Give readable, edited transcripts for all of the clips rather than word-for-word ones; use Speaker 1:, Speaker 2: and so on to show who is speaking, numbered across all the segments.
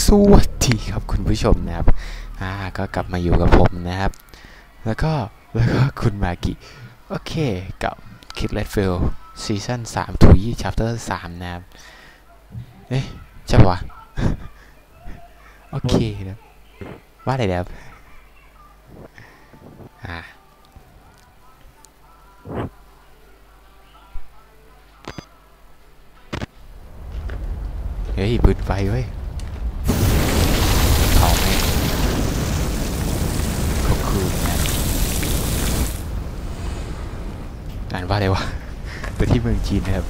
Speaker 1: สวัสดีครับคุณผู้ชมนะครับก็กลับมาอยู่กับผมนะครับแล้วก็คุณมากิโอเคกับคิดเลดฟิลซีซั่น3ถุยชัปเตอร์3นะครับเอ๊ะใช่ปะโอเคนะว่าอะไรนะครับเฮ้ยปืนไฟเว้ยเผาไหมขอบคุณนะอ่านว่าอะไรวะไปที่เมืองจีนนะครับ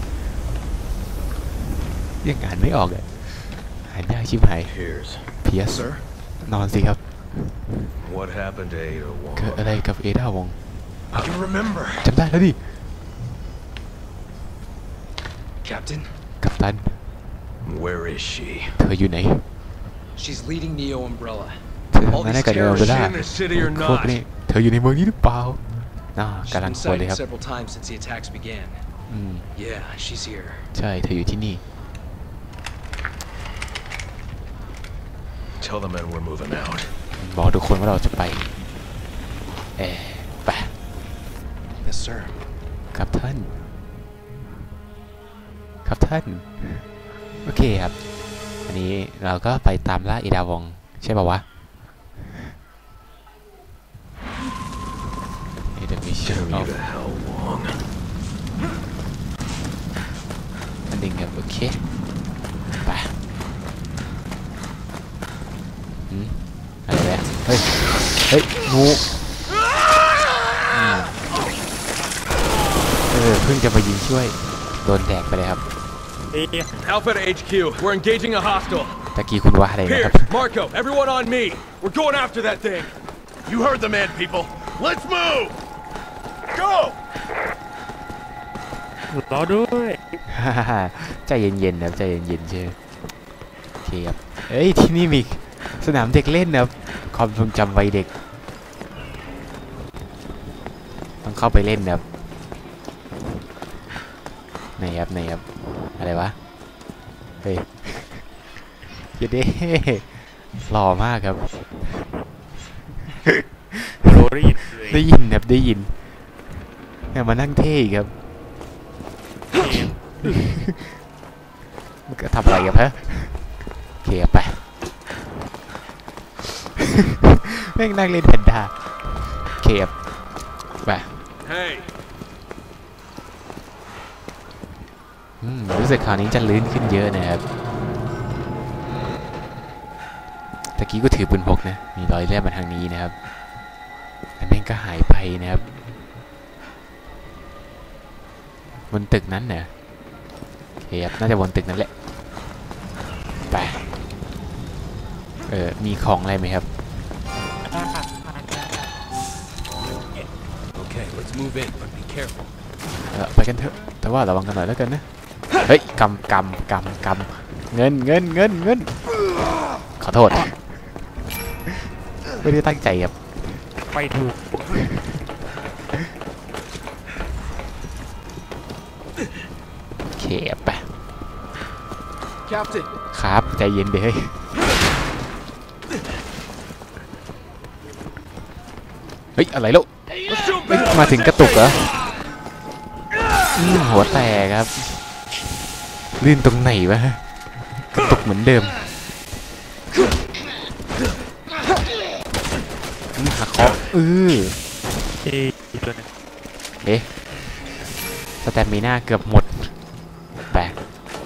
Speaker 1: ยังอ่านไม่ออกเลยอ่านยากชิบหายเพียสนอนสิครับเกิดอะไรกับเอดาวงจำได้แล้วดิกัปตัน
Speaker 2: Where is she?
Speaker 1: เธออยู่ไหน
Speaker 3: She's leading Neo Umbrella.
Speaker 1: เธอมาได้กับเนโอเบล่าพวกนี้เธออยู่ในเมืองนี้หรือเปล่าน่ากำลังกลัวเลยครับ
Speaker 3: Several times since the attacks began. Yeah, she's here.
Speaker 1: ใช่เธออยู่ที่นี่
Speaker 2: Tell the men we're moving out.
Speaker 1: บอกทุกคนว่าเราจะไปไป
Speaker 3: Yes, sir.
Speaker 1: ครับท่านโอเคครับอันนี้เราก็ไปตามล่าอีดาวงใช่ป่าวะเดี๋ยวมีเชื่อเอาอันนี้ครับโอเคไปอะไรเนี่ยเฮ้ยงูเพิ่งจะมายิงช่วยโดนแดกไปเลยครับ
Speaker 2: Alpha to HQ. We're engaging a hostile.
Speaker 1: ตะกี้คุณว่าอะไรนะครับ
Speaker 2: Marco, everyone on me. We're going after that thing. You heard the man, people. Let's move. Go.
Speaker 4: รอด้วย
Speaker 1: ใจเย็นๆนะใจเย็นๆเชื่อโอเคครับเอ้ยที่นี่มีสนามเด็กเล่นนะครับความทรงจำวัยเด็กต้องเข้าไปเล่นนะครับไหนครับอะไรวะเฮ้ยเย้หล่อมากครับได้ยินครับได้ยินเนี่ยมานั่งเท่ครับมันก็ทำอะไรกันฮะโอเคไปแม่งนั่งเล่นแพนด้าโอเคไปรู้สึกคราวนี้จะลื่นขึ้นเยอะนะครับตะกี้ก็ถือปืนพกนะมีรอยเลือดมาทางนี้นะครับแต่แม่งก็หายไปนะครับบนตึกนั้นเนี่ยโอเคครับน่าจะบนตึกนั้นแหละไปมีของอะไรไหมครับ
Speaker 3: Okay, let's move in, but be careful.
Speaker 1: ไปกันเถอะแต่ว่าระวังกันหน่อยแล้วกันนะเฮ้ยกำเงินขอโทษไม่ได้ตั้งใจครับ
Speaker 4: ไปถูก
Speaker 1: โอเคไป
Speaker 3: Captain
Speaker 1: ครับใจเย็นเดี๋ยวเฮ้ยอะไรลูกมาถึงกระตุกเหรอหัวแตกครับลื่นตรงไหนวะกระตุกเหมือนเดิมหักคอ
Speaker 4: ตัวนึง
Speaker 1: สแตมิน่าเกือบหมดแบก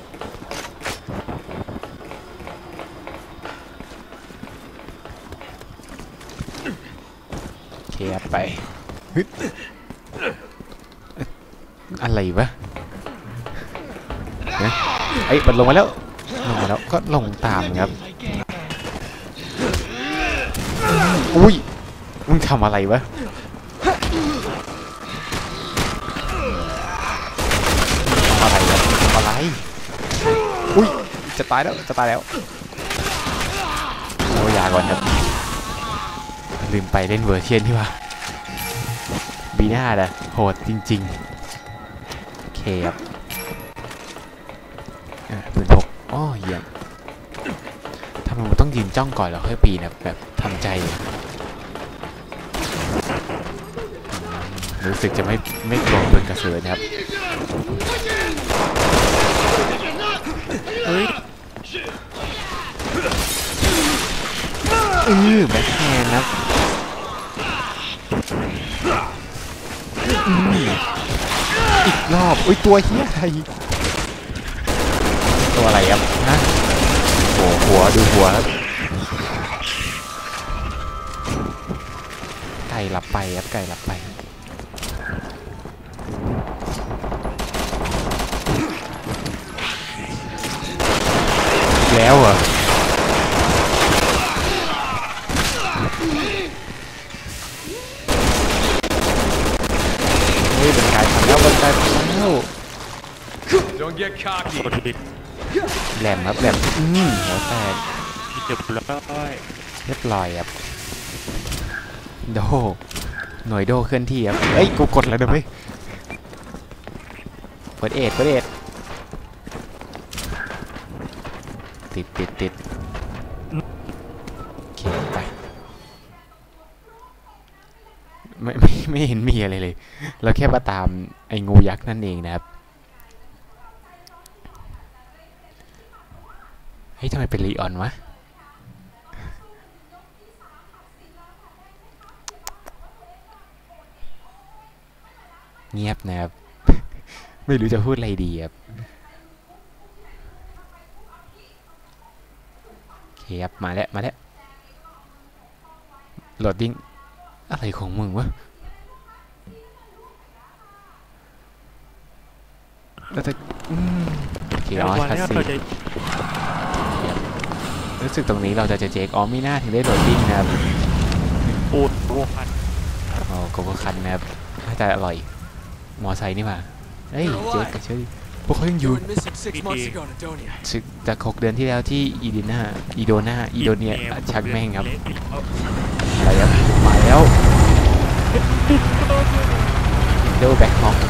Speaker 1: เคลียร์ไปอะไรวะมันลงมาแล้วก็ลงตามครับอุ้ยมึงทำอะไรวะอะไรอุ้ยจะตายแล้วโอ้ยาก่อนครับลืมไปเล่นเวอร์เชียนที่ว่าบีน่าเลยโหดจริงๆโอเคครับปืนพกเยี่ยมทำไมมันต้องยืนจ้องก่อนแล้วค่อยปีนนะแบบทำใจรู้สึกจะไม่กลัวเป็นกระสือนะครับเฮ้ยแบ็คแฮนด์ครับอีกรอบอุ้ยตัวเฮียอะไรตัวอะไรครับฮะหัวดูหัวครับไก่หลับไปครับไก่หลับไปแล้วเหรอเฮ้ยเป็นไก่ทำแล้วเป็นไก่ทำแล้ว
Speaker 2: Don't get cocky.
Speaker 1: แหลมครับแหลมหัวแตก
Speaker 4: เรียบร้อย
Speaker 1: เรียบร้อยครับโดหน่วยโดเคลื่อนที่ครับเอ้ยกูกดแล้วเดี๋ยวไปเปิดเอ็ดติดโอเคไปไม่เห็นมีอะไรเลยเราแค่มาตามไอ้งูยักษ์นั่นเองนะครับเฮ้ยทำไมเป็นลีออนวะเงียบนะครับ ไม่รู้จะพูดอะไรดีครับโอเคครับมาแล้วโหลดดิ้งอะไรของมึงวะแล้วจะโอเคอ๋อคัสซีรู้สึกตรงนี้เราจะเจ๊กอ๋อไม่น่าถึงได้โหลดดิ้งนะครับ
Speaker 4: โอ้โหคัน
Speaker 1: อ๋อโกโก้คันนะครับน่าจะอร่อยมอไซค์นี่มาเฮ้ยเจ๊กกับเชอรี่พวกเขายังอยู่จาก6 เดือนที่แล้วที่อีโดนาชักแม่งครับไปแล้วเดลแบ็คฮอก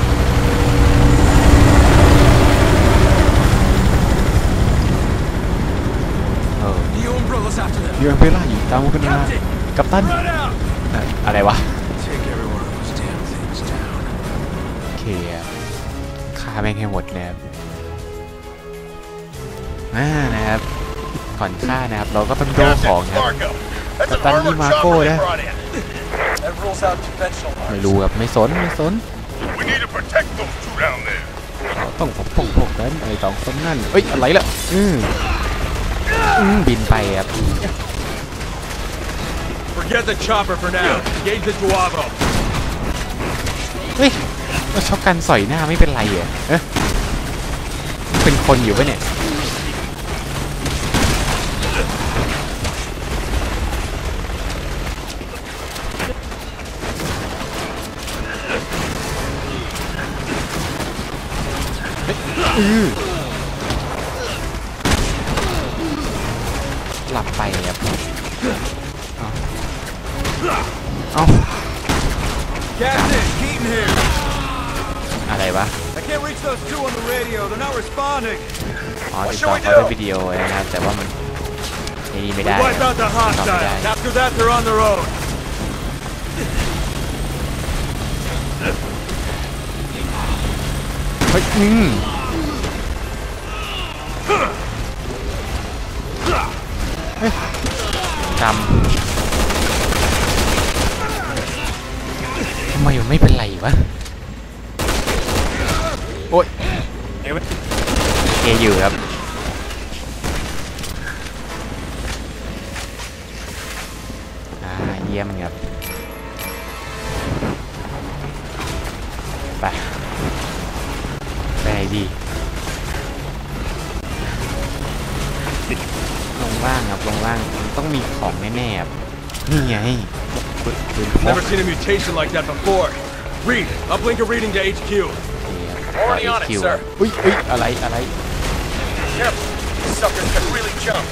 Speaker 1: ยูเอ็มเบล่าอยู่ตามกันมากัปตันอะไรวะโอเคฆ่าแม่งให้หมดนะครับนะครับก่อนฆ่านะครับเราก็ต้องโดของนะครับกัปตันนี่มาโก้นะไม่รู้ครับไม่สนเราต้องปกป้องพวกนั้นไอ้สองคนนั่นเอ้ยอะไรล่ะบินไปครับ
Speaker 2: Forget the chopper for now. Engage the Duavo.
Speaker 1: เฮ้ยว่าช็อกกันสอยหน้าไม่เป็นไรเหรอเป็นคนอยู่ปะเนี่ยหลับไปครับเอา
Speaker 2: Captain, Keaton here.
Speaker 1: อะไรวะ
Speaker 2: I can't reach those two on the radio. They're not responding.
Speaker 1: อ๋อติดต่อเขาด้วยวิดีโอนะครับแต่ว่ามันนี่ไม่ได้
Speaker 2: Wipe out the hostiles. After that, they're on their own.
Speaker 1: เฮ้ยจำทำไมมันไม่เป็นไรวะโอ๊ยเออยู่ครับเยี่ยมครับไปไหนดีลงล่างครับลงล่างต้องมีของแน่ๆครับนี่ไง
Speaker 2: Never seen a mutation like that before. Reed, uplink a reading to HQ.
Speaker 1: Already on it, sir. อุ้ยอะไร
Speaker 2: Suckers can really jump.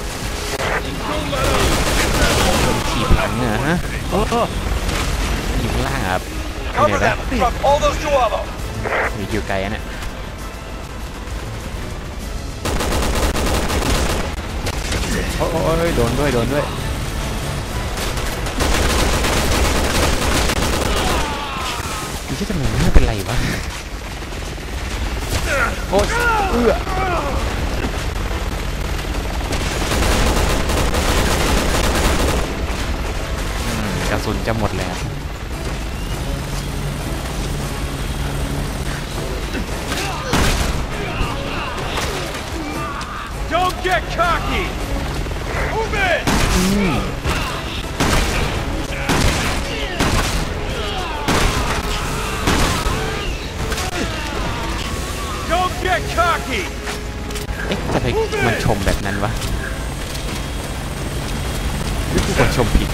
Speaker 1: ขี่หลังเหรอฮะอยู่ข้างล่างครับ
Speaker 2: Cover them. Drop all those Duavo.
Speaker 1: อยู่ไกลนะโอ้ยโดนด้วยนี่จะทำไมไม่เป็นไรวะโอ้ยกระสุนจะหมดแล้ว
Speaker 2: Don't get cocky! Move it! Don't get cocky!
Speaker 1: เอ๊ะจะไปมันชมแบบนั้นวะหรือกูคนชมผิด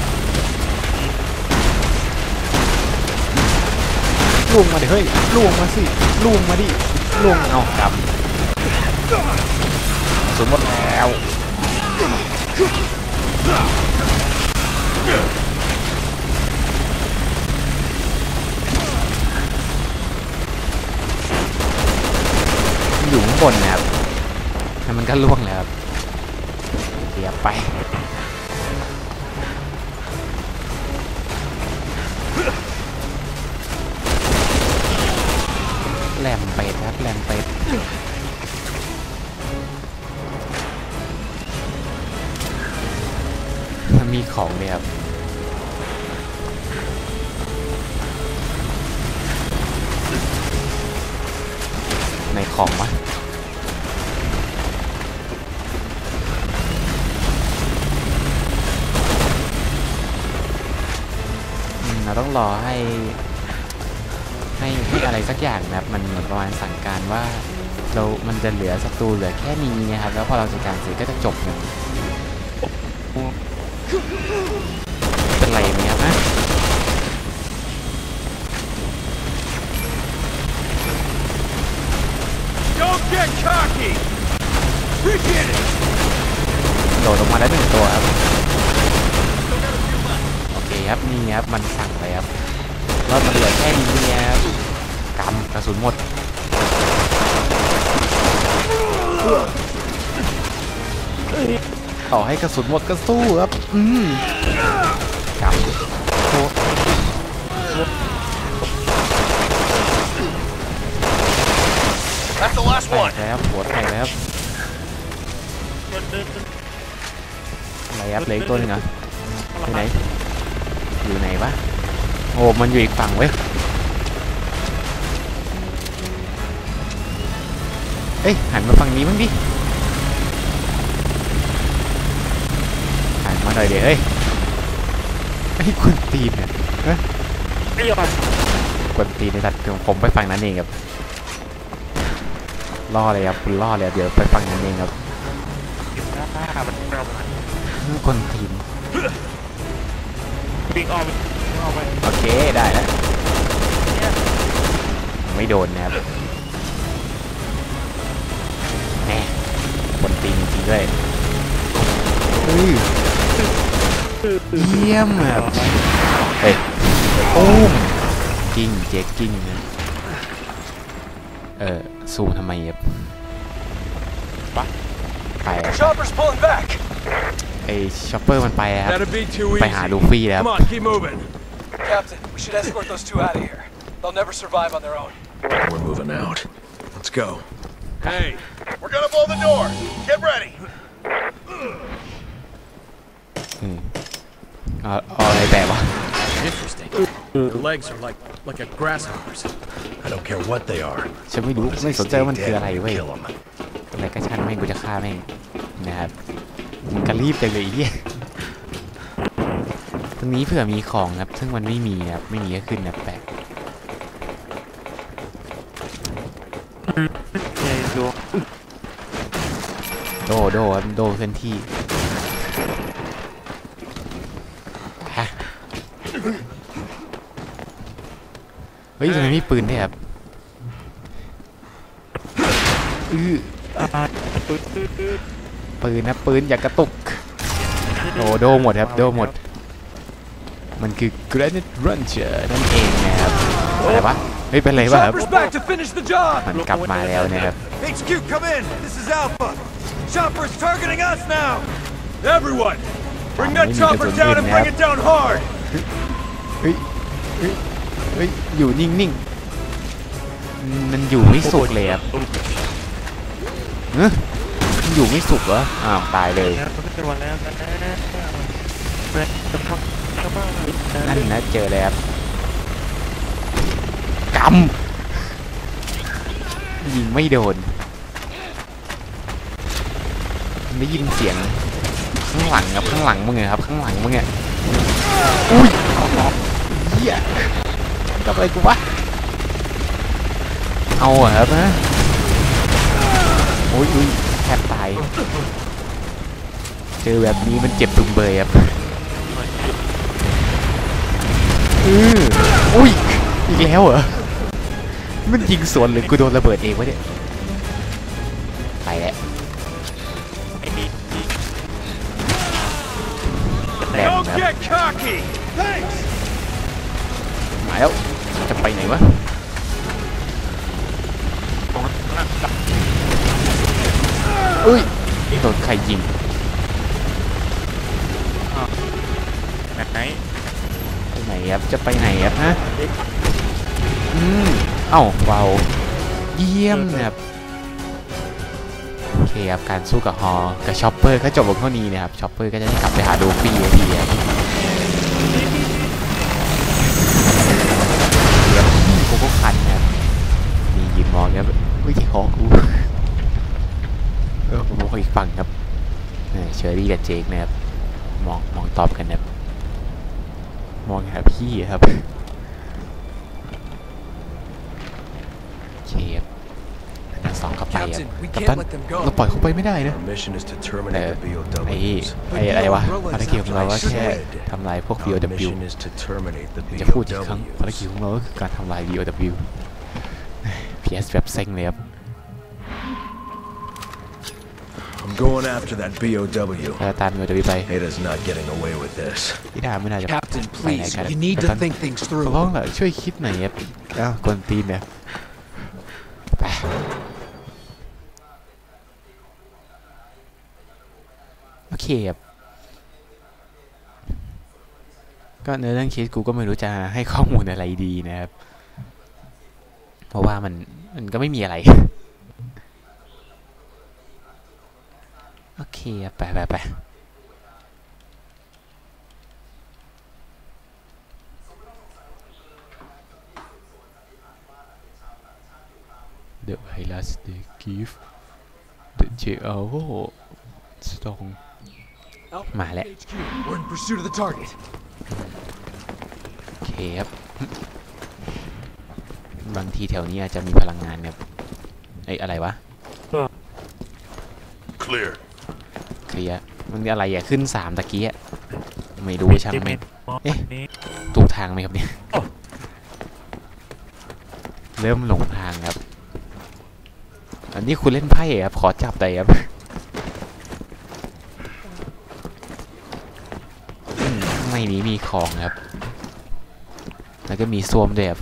Speaker 1: ล่วงมาดิเฮ้ยล่วงมาสิล่วงมาดิล่วงเอากลับสมมติแล้วอยู่ข้างบนนะครับแล้วมันก็ล่วงแล้วครับเดี๋ยวไปแหลมเป็ดครับแหลมเป็ดมันมีของเลยครับในของวะเราต้องรอให้อะไรสักอย่างนะครับมันเหมือนประมาณสั่งการว่ามันจะเหลือศัตรูเหลือแค่นี้นะครับแล้วพอเราจัดการเสร็จก็จะจบกันเป็นไรไหมครับนะ
Speaker 2: Don't get cocky! Begin it!
Speaker 1: โดดลงมาได้1 ตัวครับโอเคครับนี่ครับมันสั่งไปครับแล้วมันเหลือแค่นี้ครับกำกระสุนหมดต่อให้กระสุนหมดก็สู้ครับกำโคตร
Speaker 2: That's the last
Speaker 1: แต
Speaker 2: one.
Speaker 1: กแล้วหัวแตกแล้วอะไรครับเหลืออีกตัวหนึงเหรออยู่ไหนวะโอ้มันอยู่อีกฝั่งเว้ยเอ้ยหันมาฝั่งนี้บ้างดิหันมาหน่อยเดี๋ยวเฮ้ยไอ้คนตีนเนี่ยไม่ยอมคนตีนในสัตว์ผมไปฝั่งนั้นเองครับล่อเลยครับคุณล่อเลยเดี๋ยวไปฝั่งนั้นเองครับคนตีน
Speaker 4: วิ่งออกไป
Speaker 1: โอเคได้แล้วไม่โดนนะครับแหมคนตีนจริงๆด้วยเยี่ยมครับเฮ้ยโอ้มกิ้งเจ๊กิ้งนะซูมทำไมครับไปช็อปเปอร์มันไปครับไปหาลูฟี่แล้ว
Speaker 2: Come on, keep moving.
Speaker 5: Captain, we should escort those 2 out of here. They'll never survive on their own.
Speaker 2: We're moving out. Let's go. Hey, we're gonna blow the door. Get ready.
Speaker 1: อะไรแบบวะ
Speaker 2: Interesting. The legs are like a grasshopper's. I don't care what they are.
Speaker 1: ฉันไม่รู้ไม่สนใจว่ามันคืออะไรเว้ยอะไรก็ช่างแม่งกูจะฆ่าแม่งนะครับมึงกระรีบไปเลยเนี่ยตรงนี้เผื่อมีของครับซึ่งมันไม่มีครับไม่มีก็ขึ้นนะแปลกโดครับโดเคลื่อนที่ฮะเฮ้ยทำไมมีปืนด้วยครับปืนนะปืนอย่ากระตุกโดหมดครับโดหมดมันคือ Granite Ranger นั่นเองนะครับอะไรวะเฮ้ยเป็นไรวะครับมันกลับมาแล้วนะครับ
Speaker 2: HQ, come in. This is Alpha. Chopper's targeting us now. Everyone, bring that chopper down and bring it down hard.
Speaker 1: เฮ้ยเฮ้ยเฮ้ยอยู่นิ่งๆมันอยู่ไม่สุกเลยครับมันอยู่ไม่สุกเหรออ้าวตายเลยนั่นนะเจอแล้วกำยิงไม่โดนได้ยินเสียงข้างหลังครับข้างหลังมึงไงครับข้างหลังมึงไงอุ้ยเหี้ยกับอะไรกูวะเอาเหรอครับนะโอ้ยแทบตายเจอแบบนี้มันเจ็บตุ่มเบยครับอุ้ยอีกแล้วเหรอมันยิงสวนหรือกูโดนระเบิดเองวะเนี่ยไปแล้วแรงครับมาแล้วจะไปไหนวะอุ้ยโดนใครยิง
Speaker 4: ไหน
Speaker 1: ไปไหนครับจะไปไหนครับฮะเอ้าเบาเยี่ยมนะครับโอเคครับการสู้กับฮอกับช็อปเปอร์ก็จบลงเท่านี้นะครับช็อปเปอร์ก็จะได้กลับไปหาดูฟี่ทีครับเดี๋ยวกูก็คันนะครับมียืนมองครับไม่ใช่ฮอกูผมมองอีกฝั่งครับเชอรี่กับเจคนะครับมองตอบกันนะครับมองหาพี่ครับเคฟทั้งสองเข้าไปครับกัปตันเราปล่อยเขาไปไม่ได้นะอะไรวะภารกิจของเราก็แค่ทำลายพวก BOW จะพูดอีกครั้งภารกิจของเราก็คือการทำลาย BOW PS แบบเซ็งเลยครับ
Speaker 2: I'm going after that BOW.
Speaker 1: ตาม BOW ไป
Speaker 2: Ada's not getting away with this.
Speaker 1: พี่ดาไม่น่าจะ
Speaker 5: Captain, please, you need to think things
Speaker 1: ขอ
Speaker 5: through.
Speaker 1: ร้องเลยช่วยคิดหน่อยครับกวนตีนเนี่ยไปโอเคครับก็ในเรื่องเคสกูก็ไม่รู้จะให้ข้อมูลอะไรดีนะครับเพราะว่ามันก็ไม่มีอะไรโอเคไปThe virus they give the JO strong มาแล้ว
Speaker 5: We're in pursuit of the target.
Speaker 1: โอเคครับบางทีแถวนี้อาจจะมีพลังงานครับอะไรวะ
Speaker 2: Clear.
Speaker 1: เคลียร์มันอะไรอ่ะขึ้น3ตะกี้อ่ะไม่รู้ช่างมันถูกทางไหมครับเนี่ยเริ่มหลงทางครับอันนี้คุณเล่นไพ่ครับขอจับได้ครับไม่นี้มีของครับแล้วก็มีส้วมด้วยครับ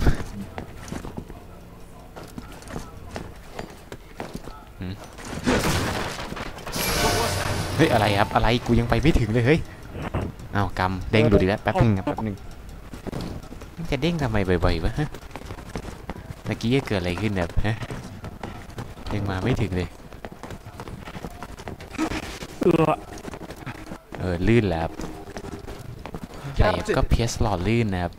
Speaker 1: เฮ้ยอะไรครับอะไรกูยังไปไม่ถึงเลยเฮ้ยอ้าวกำเด้งดูดิแล้วแป๊บนึงมันจะเด้งทำไมบ่อยๆวะฮะเมื่อกี้เกิดอะไรขึ้นแบบฮะยังมาไม่ถึงเลยลื่นแล้วใช่ครับก็เพียสหลอดลื่นนะครับ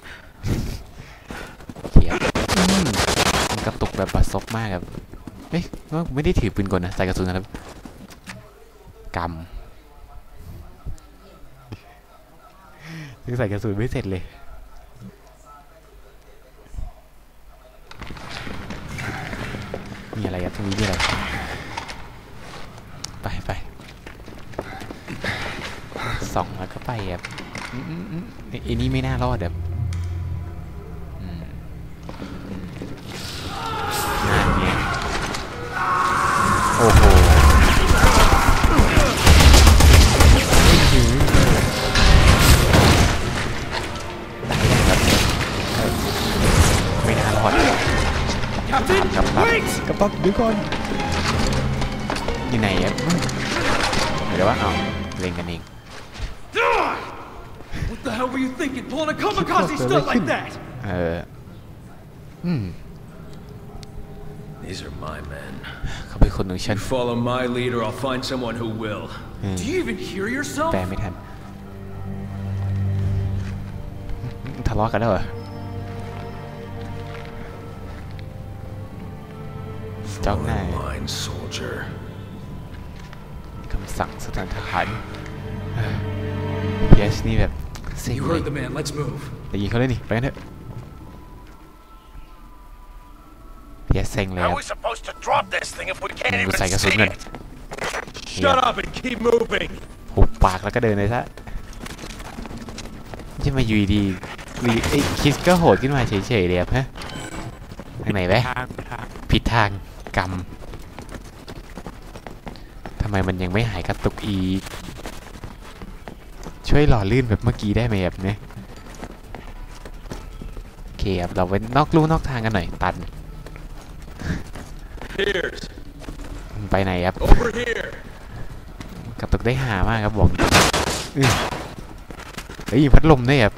Speaker 1: เขียบมันกระตุกแบบบัดซบมากครับเฮ้ยไม่ได้ถือปืนกลนะใส่กระสุนนะครับกำยังใส่กระสุนไม่เสร็จเลยมีอะไรครับตรงนี้มีอะไรไปส่องแล้วก็ไปครับอันนี้ไม่น่ารอดแบบนั่นเนี่ยโอ้โหไม่น่ารอดกับปั๊บดูก่อนอยู่ไหนครับเดี๋ยวว่าเอาเล่นกันเอง
Speaker 5: What the hell were you thinking, pulling a kamikaze stunt like that?
Speaker 2: These are my men.
Speaker 1: เขาเป็นคนของฉัน
Speaker 2: You follow my lead, or I'll find someone who will.
Speaker 5: Do you even hear yourself?
Speaker 1: แปลไม่ทันทะเลาะกันแล้วเหรอจ้องหน้า
Speaker 2: Line soldier.
Speaker 1: คำสั่งสถานทหารเพียสนี่แบบเซ็ง
Speaker 5: You
Speaker 1: เลย
Speaker 5: heard the man. Let's move.
Speaker 1: แต่ยิงเขาเลยนี่ไปกันเถอะเพียสเซ็งเลย
Speaker 2: How
Speaker 1: ค
Speaker 2: are
Speaker 1: รับ
Speaker 2: we supposed to drop this thing if we can't
Speaker 1: กู
Speaker 2: even
Speaker 1: ใส่กระสุน
Speaker 2: see
Speaker 1: กัน
Speaker 2: it? Shut up and keep moving.
Speaker 1: หุบปากแล้วก็เดินเลยซะจะมาอยู่ดีไอ้คิสก็โหดขึ้นมาเฉยๆเลยครับฮะทางไหนวะ
Speaker 4: ทาง
Speaker 1: ผิดทางกรรมทำไมมันยังไม่หายกระตุกอีกช่วยหล่อลื่นแบบเมื่อกี้ได้ไหมครับเนี่ยโอเคครับเราไปนอกลู่นอกทางกันหน่อยตัน
Speaker 2: Here's
Speaker 1: ไปไหนครับ
Speaker 2: over here.
Speaker 1: กระตุกได้หามากครับบอกเฮ้ยพัดลมด้วยครับ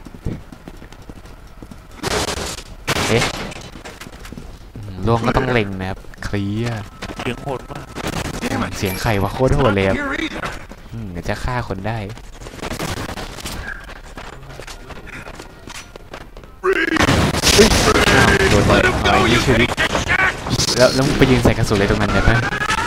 Speaker 1: เอ๊ะล่วงก็ต้องเล็งนะครับเคลียร์
Speaker 4: เสียงโหดมาก
Speaker 1: เสียงไข่ว่าโคตรโหดเลยครับ
Speaker 2: Here either.
Speaker 1: เดี๋ยวจะฆ่าคนได้โดนต่อยชีวิตแล้วมึงไปยืนใส่กระสุนเลยตรงนั้นเลยปะ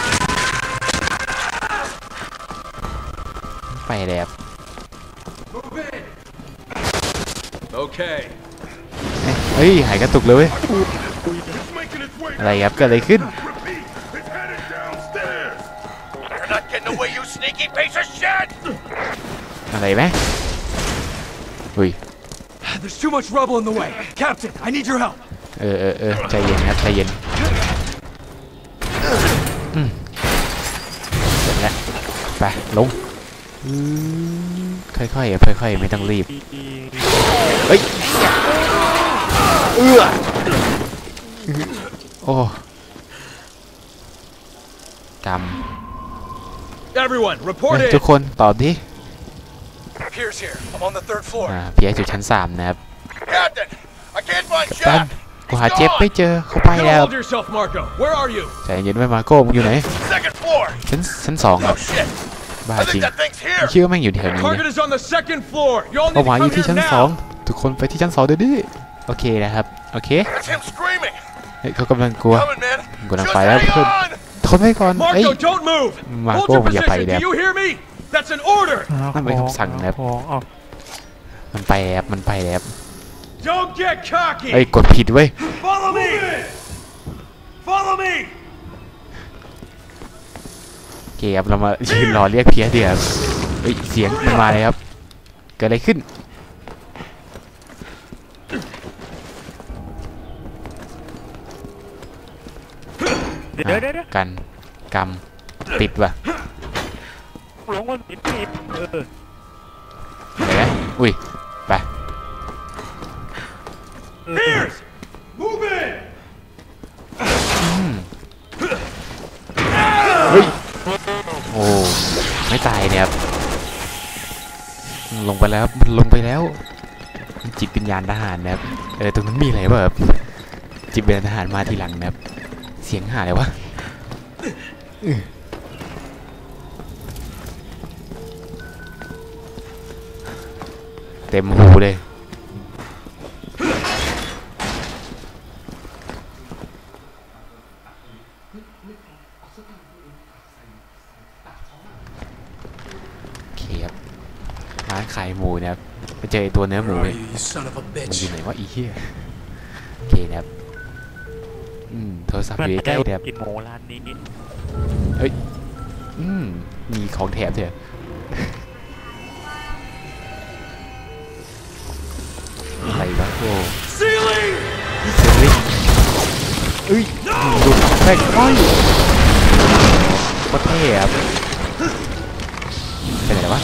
Speaker 1: ไปแล้ว
Speaker 2: Move in. Okay.
Speaker 1: เฮ้ยหายกระตุกเลยเว้ย
Speaker 2: It's making its way.
Speaker 1: อะไรครับเกิดอะไรขึ้น
Speaker 2: Repeat. It's headed downstairs. You're not getting away, you sneaky piece of shit.
Speaker 1: อะไรไหมอุ้ย
Speaker 5: There's too much rubble in the way. Captain, I need your help.
Speaker 1: ใจเย็นครับใจเย็นเสร็จแล้วไปลงค่อยๆค่อยๆไม่ต้องรีบเฮ้ยโอ้กรรม
Speaker 2: Everyone, report
Speaker 1: ทุก
Speaker 2: in.
Speaker 1: คนตอบดิ
Speaker 5: Pierce here. I'm on the 3rd floor.
Speaker 1: เพียอยู่ชั้น3นะครับ
Speaker 2: Captain, I can't find
Speaker 1: ตั้น
Speaker 2: Jack.
Speaker 1: กูหาเจ็บไม่เจอเขาไป
Speaker 2: You
Speaker 1: แล้ว
Speaker 2: hold yourself, Marco. Where are you?
Speaker 1: ใจเย็นไว้มาโก้มึงอยู่ไหน
Speaker 2: Second floor.
Speaker 1: ชั้น2ค
Speaker 2: Oh
Speaker 1: รับ
Speaker 2: shit.
Speaker 1: บ้า
Speaker 2: I
Speaker 1: จริ
Speaker 2: think
Speaker 1: ง
Speaker 2: that thing's here.
Speaker 1: เชื่อแม่งอยู่แถวนี้
Speaker 2: Target is on the 2nd floor. You all
Speaker 1: เป้า
Speaker 2: need
Speaker 1: หมาย
Speaker 2: to
Speaker 1: อยู่
Speaker 2: come
Speaker 1: ที่
Speaker 2: here
Speaker 1: ชั้น
Speaker 2: now.
Speaker 1: 2ทุกคนไปที่ชั้น2เดี๋ยวนี้โอเคนะครับโอเค
Speaker 2: It's him screaming.
Speaker 1: เฮ้ยเขากำลังกลัว
Speaker 2: Coming, man.
Speaker 1: กูกำลัง
Speaker 2: Just
Speaker 1: ไปแล้ว
Speaker 2: hang
Speaker 1: เพื่อน
Speaker 2: on.
Speaker 1: ทนไว้ก่อนเอ้ย
Speaker 2: Marco, don't move.
Speaker 1: Marco,
Speaker 2: Hold your
Speaker 1: อย่าไป
Speaker 2: position.
Speaker 1: แล้ว
Speaker 2: Do you hear me? That's an order.
Speaker 1: นั่นเป็นคำสั่งนะครับ มันไปแล้วมันไปแล้ว
Speaker 2: Don't get
Speaker 1: เอ้ย
Speaker 2: cocky.
Speaker 1: กดผิดเว้ย
Speaker 2: Follow me. Follow me.
Speaker 1: โอเคครับเรามายืนรอเรียกเพียเดียวเฮ้ยเสียงมันมาเลยครับเกิดอะไรขึ้นกันกรรมติดว่ะ
Speaker 4: หลงมันติด
Speaker 1: ไหนนะอุ้ยไป
Speaker 2: Pierce, move in.
Speaker 1: เฮ้ยโอ้ไม่ตายเนี่ยครับลงไปแล้วครับลงไปแล้วจิตวิญญาณทหารนะครับตรงนั้นมีอะไรบ้างครับจิตวิญญาณทหารมาทีหลังนะครับเสียงหาอะไรวะเต็มหูเลยร้านขายหมูนะครับไปเจอไอ้ตัวเนื้อหมูเลย
Speaker 5: You son of a
Speaker 1: มันอยู่
Speaker 5: bitch.
Speaker 1: ไหนวะอีเหี้ยโอเคนะครับโทรศัพท์อยู่ใกล้ๆนะครับ
Speaker 4: กินหมูร้านนี้
Speaker 1: มีของแถมเถอะอะไรวะโอ้
Speaker 2: Ceiling.
Speaker 1: เซลลิ่งดูแม่งอ้อยโคตรเท่ครับเป็นไงวะ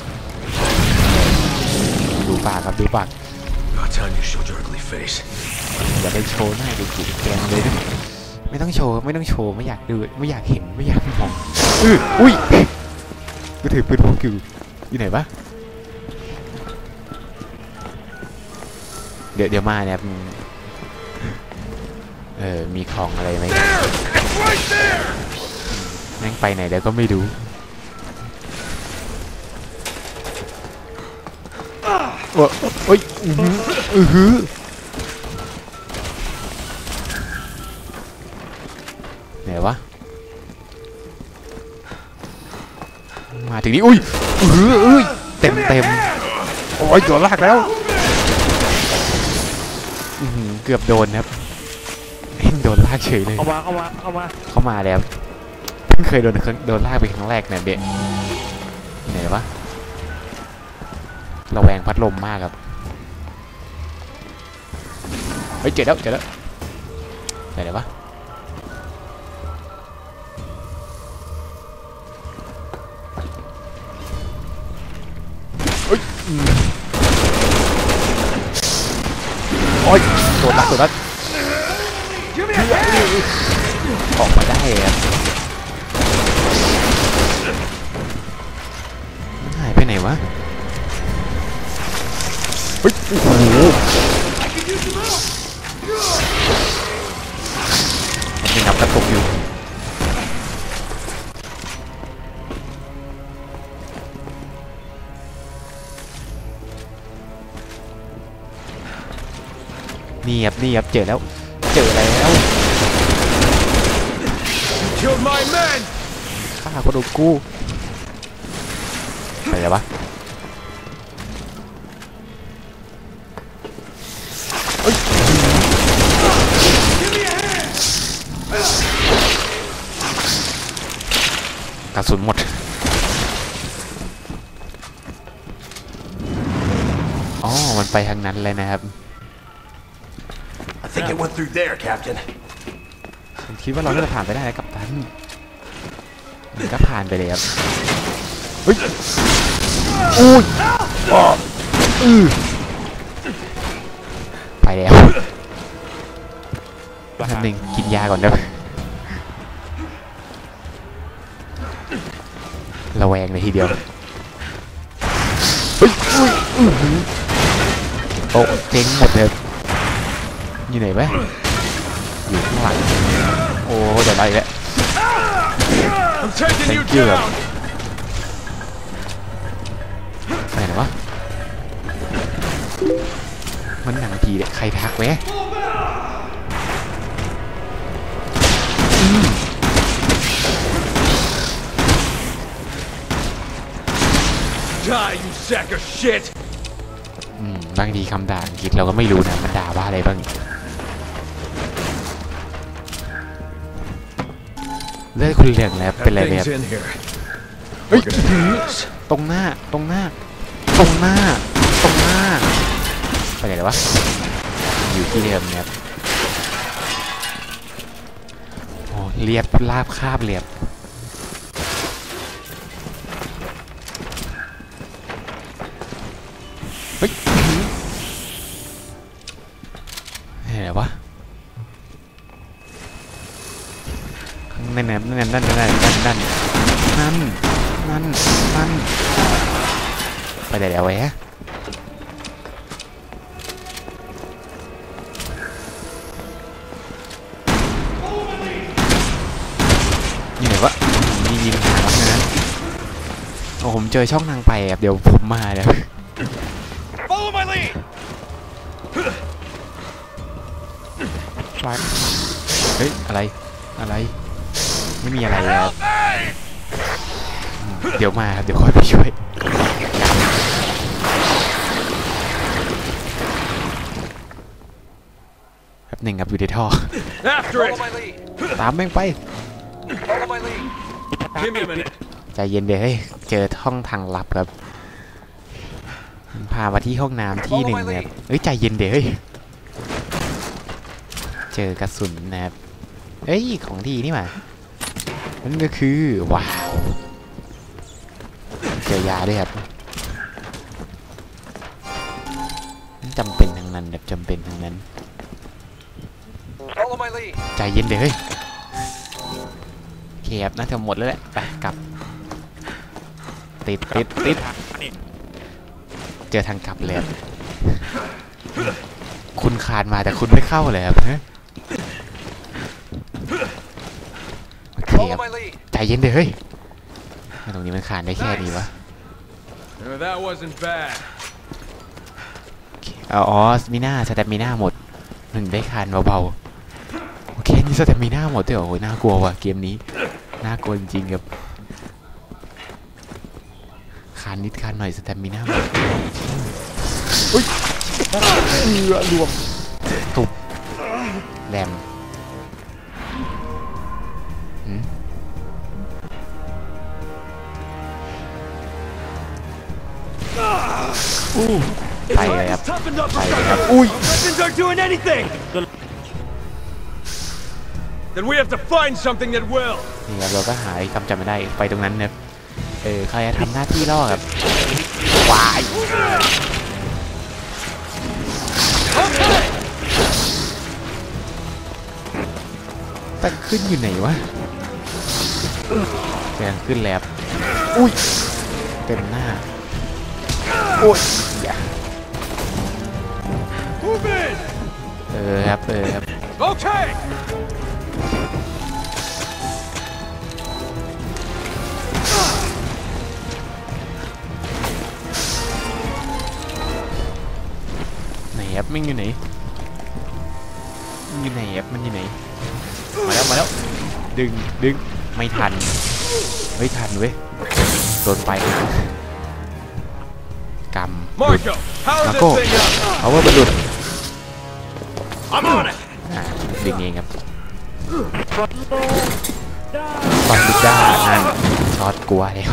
Speaker 1: ดูปากครับดูปาก
Speaker 2: About time you showed your ugly face.
Speaker 1: อย่าไปโชว์หน้าดูถูกแกงเลยนะไม่ต้องโชว์ไม่อยากดูไม่อยากเห็นไม่อยากมองอุ้ยกูถือปืนพกอยู่อยู่ไหนวะเดี๋ยวมาเนี่ยมีของอะไรไหม
Speaker 2: There! It's right there!
Speaker 1: แม่งไปไหนเดี๋ยวก็ไม่รู้โอ้ยไหนวะมาถึงนี้อุ้ยเต็มโอ้ยโดนลากแล้วเกือบโดนครับโดนลากเฉยเลยเข้ามาแล้วเพิ่งเคยโดนลากไปครั้งแรกเนี่ยเด็กไหนวะระแวงพัดลมมากครับเฮ้ยเจอแล้วไหนวะโอ้ยโดนลัดออกมาได้ครับมันหายไปไหนวะเฮ้ยโอ้โหมันยังงับกระตุกอยู่นี่ครับเจอแล้ว
Speaker 2: Killed my men!
Speaker 1: ฆ่าคนดูกูไปแล้ววะกระสุนหมดอ๋อมันไปทางนั้นเลยนะครับ
Speaker 2: I think it went through there, Captain.
Speaker 1: ผมคิดว่าเราจะผ่านไปได้กับตันมันก็ผ่านไปเลยครับเฮ้ยอุ้ยไปแล้วท่านหนึ่งกินยาก่อนเด้อระแวงเลยทีเดียวเฮ้ยโอ้เจ๊งหมดเลยอยู่ไหนวะอยู่ข้างหลังโอ้เดี๋ยวไปแล้ว
Speaker 2: I'm taking you
Speaker 1: you.
Speaker 2: down.
Speaker 1: ไปไหนวะมันหนังผีเลยใครทักแวะ
Speaker 2: Die, you sack of shit!
Speaker 1: บางทีคำด่าอังกฤษเราก็ไม่รู้นะมันด่าว่าอะไรบ้างเลือดคุณเหลืองแล้วเป็นอะไรแบบ
Speaker 2: That thing's in here.
Speaker 1: เฮ้ยตรงหน้าไปไหนแล้ววะอยู่ที่เดิมเนี่ยโอ้เรียบราบคาบเรียบเฮ้ยไหนวะนั่นไปไหนแล้ววะอยู่ไหนวะยิงหาแล้วนะโอ้ผมเจอช่องทางไปครับเดี๋ยวผมมาเดี๋ยว
Speaker 2: Follow my lead!
Speaker 1: เฮ้ยอะไรไม่มีอะไรแล้วเดี๋ยวมาครับเดี๋ยวค่อยไปช่วยแป๊บหนึ่งครับอยู่ในท่อ
Speaker 2: After
Speaker 5: Follow
Speaker 2: it!
Speaker 5: my lead.
Speaker 1: ตามแม่งไป
Speaker 5: Follow my lead.
Speaker 2: Give me a minute.
Speaker 1: ใจเย็นเดี๋ยวเฮ้ยเจอห้องทางลับครับพามาที่ห้องน้ำที่หนึ่งครับเฮ้ยใจเย็นเดี๋ยวเฮ้ยเจอกระสุนนะครับเฮ้ยของดีนี่หว่านั่นก็คือว้าวเจอยาด้วยครับจำเป็นทั้งนั้นแบบจำเป็นทั้งนั้น
Speaker 5: Follow my lead.
Speaker 1: ใจเย็นเดี๋ยวเฮ้ยโอเคครับน่าจะหมดแล้วแหละไปกลับติด
Speaker 4: นี่
Speaker 1: เจอทางกลับเลยครับคุณคานมาแต่คุณไม่เข้าเลยครับโอเคครับ
Speaker 5: Follow my lead.
Speaker 1: ใจเย็นเดี๋ยวเฮ้ยตรงนี้มันคานได้แค่นี้วะ
Speaker 2: That wasn't bad.
Speaker 1: อ๋อมีหน้าสแตมิน่าหมดหนึ่งได้คานเบาๆโอเคนี่สแตมิน่าหมดด้วยเหรอโอ้ยน่ากลัวว่ะเกมนี้น่ากลัวจริงๆครับคานนิดคานหน่อยสแตมิน่าหมดอุ้ยรวมตุบแรมไปเลยครับไปเลยครับอุ้ย
Speaker 2: Weapons aren't doing anything. Then we have to find something that will.
Speaker 1: นี่ครับเราก็หาคำจำไม่ได้ไปตรงนั้นเนี่ยใครจะทำหน้าที่ล่อครับวายตั้งขึ้นอยู่ไหนวะแรงขึ้นแล้วอุ้ยเต็มหน้าโอ้ยอย่า
Speaker 2: Move in.
Speaker 1: ครับ
Speaker 2: Okay.
Speaker 1: ไหนครับมันอยู่ไหนมันอยู่ไหนครับมันอยู่ไหนมาแล้วดึงไม่ทันเว้ยโดนไปกำ
Speaker 2: Marco, power this
Speaker 1: Marco.
Speaker 2: thing up.
Speaker 1: เอาว่าบรรลุ
Speaker 2: I'm on it.
Speaker 1: ดึงเองครับฟอนดิด้านั่นช็อตกลัวแล้ว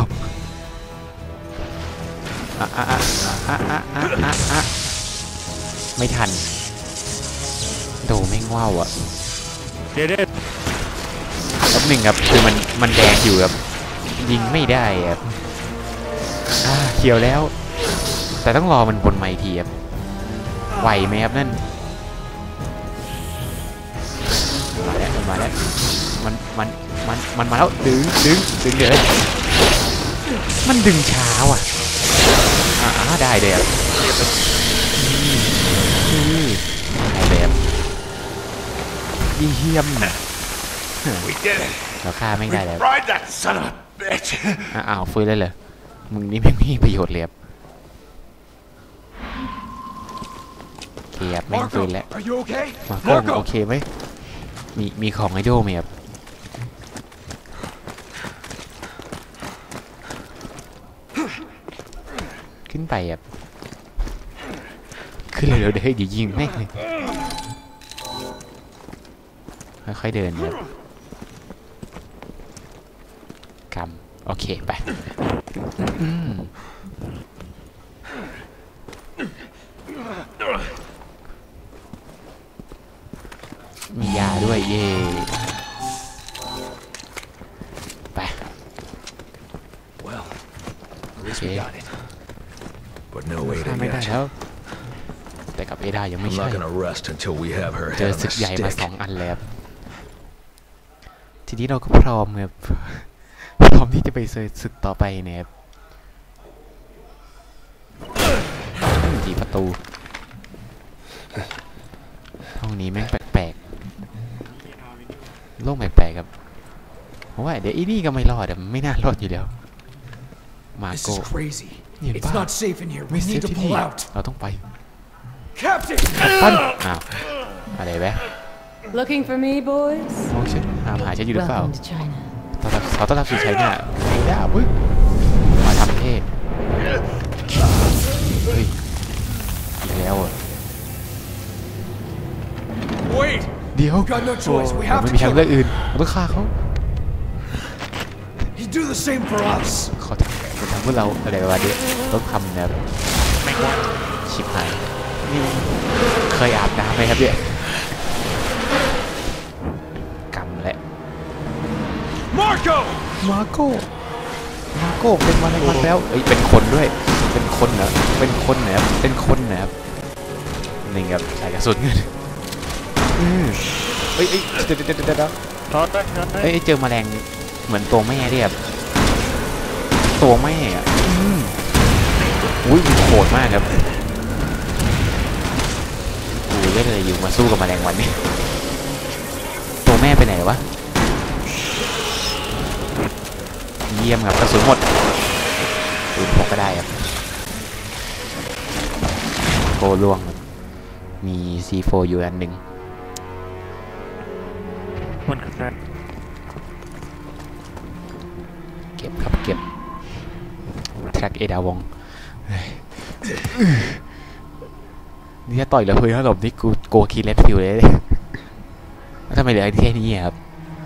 Speaker 1: ไม่ทันโดแม่งว่าวอ่ะ
Speaker 4: เดี๋ยว
Speaker 1: แป๊บหนึ่งครับคือมันแดงอยู่ครับยิงไม่ได้ครับเขียวแล้วแต่ต้องรอมันบนไมค์ทีครับไหวไหมครับนั่นมาแล้วมันมาแล้วดึงเดี๋ยวมันดึงช้าว่ะได้เลยครับได้เลยครับเยี่ยมนะ
Speaker 2: We did it.
Speaker 1: เราฆ่าไม่ได้แล้ว
Speaker 2: Ride that son of a bitch.
Speaker 1: อ้าวฟื้นเลยเหรอมึงนี่ไม่มีประโยชน์เลยครับเกียบแม่งฟื้น
Speaker 2: Marco,
Speaker 1: แล้ว
Speaker 2: are you okay?
Speaker 1: มาโก้โอเคไหมมีของไอโดไหมครับขึ้นไปครับขึ้นเร็วๆเดี๋ยวให้ยิงแม่งเลยค่อยๆเดินครับกำโอเคไปมียาด้วยเย่ไป
Speaker 2: Well, at least we got it. But no
Speaker 1: ฆ่า
Speaker 2: Ada
Speaker 1: ไม่ได้
Speaker 2: yet.
Speaker 1: แล้วแต่กับเอดายังไม่
Speaker 2: I'm
Speaker 1: ใช่
Speaker 2: not gonna rest until we have her
Speaker 1: เจอ
Speaker 2: head on
Speaker 1: ศึ
Speaker 2: a
Speaker 1: กใหญ่มา
Speaker 2: stick.
Speaker 1: 2 อันแล้วทีนี้เราก็พร้อมครับ พร้อมที่จะไปศึกต่อไปนะครับดีประตูห้องนี้แม่งแปลกๆโล่งแปลกๆครับเพราะว่าเดี๋ยวอีนี่ก็ไม่รอดไม่น่ารอดอยู่แล้วมา
Speaker 5: This
Speaker 1: โก้
Speaker 5: is crazy.
Speaker 1: Yeah,
Speaker 5: It's
Speaker 1: but-
Speaker 5: not safe in here.
Speaker 1: ไม่
Speaker 5: We
Speaker 1: เซฟ
Speaker 5: need to
Speaker 1: ที่
Speaker 5: pull
Speaker 1: นี่
Speaker 5: out.
Speaker 1: เราต้องไป
Speaker 5: Captain!
Speaker 1: ปั้นอ้าวอะไรแวะ
Speaker 6: Looking for me, boys?
Speaker 1: มองฉันหาฉันอยู่หรือเปล่า
Speaker 6: Welcome to China.
Speaker 1: ต้อนรับสู่ไชน่าไอ้ด้าปึ๊บมาทำเท่เฮ้ยอีกแล้วอ่ะ
Speaker 2: Wait.
Speaker 1: เดี๋ยว
Speaker 5: Got no choice. We
Speaker 1: เรา
Speaker 5: have
Speaker 1: ไม่
Speaker 5: to
Speaker 1: มีทาง
Speaker 5: kill
Speaker 1: เลือก
Speaker 5: him.
Speaker 1: อื่นเราต้องฆ่าเขา
Speaker 5: He'd do the same for us.
Speaker 1: เขาทำเพื่อเราอะไรประมาณนี้ต้องทำแบบแม่งว่าชิบหายนี่เคยอาบน้ำไหมครับเนี่ยกำแหละ
Speaker 2: Marco!
Speaker 1: มาโก้เป็นมาในวันแล้วเอ้ยเป็นคนด้วยเป็นคนเหรอเป็นคนเหรอเป็นคนเหรอนี่ครับใส่กระสุนเงินเอ้ยเดี๋ยว
Speaker 4: ถอดได้ครับ
Speaker 1: เอ้ยเจอแมลงเหมือนตัวแม่ดิครับตัวแม่อะอุ้ยโหดมากครับกูเล่นอะไรอยู่มาสู้กับแมลงวันนี่ตัวแม่ไปไหนวะเยี่ยมครับกระสุนหมดปืนพกก็ได้ครับโกล่วงมี C4 อยู่อันหนึ่ง
Speaker 4: มันครับ
Speaker 1: เก็บครับเก็บแทร็กเอดาวงนี่ถ้าต่อยแล้วเพื่อนถล่มนี่กูโกคีเลสฟิวเลยแล้วทำไมเหลือแค่นี้ครับ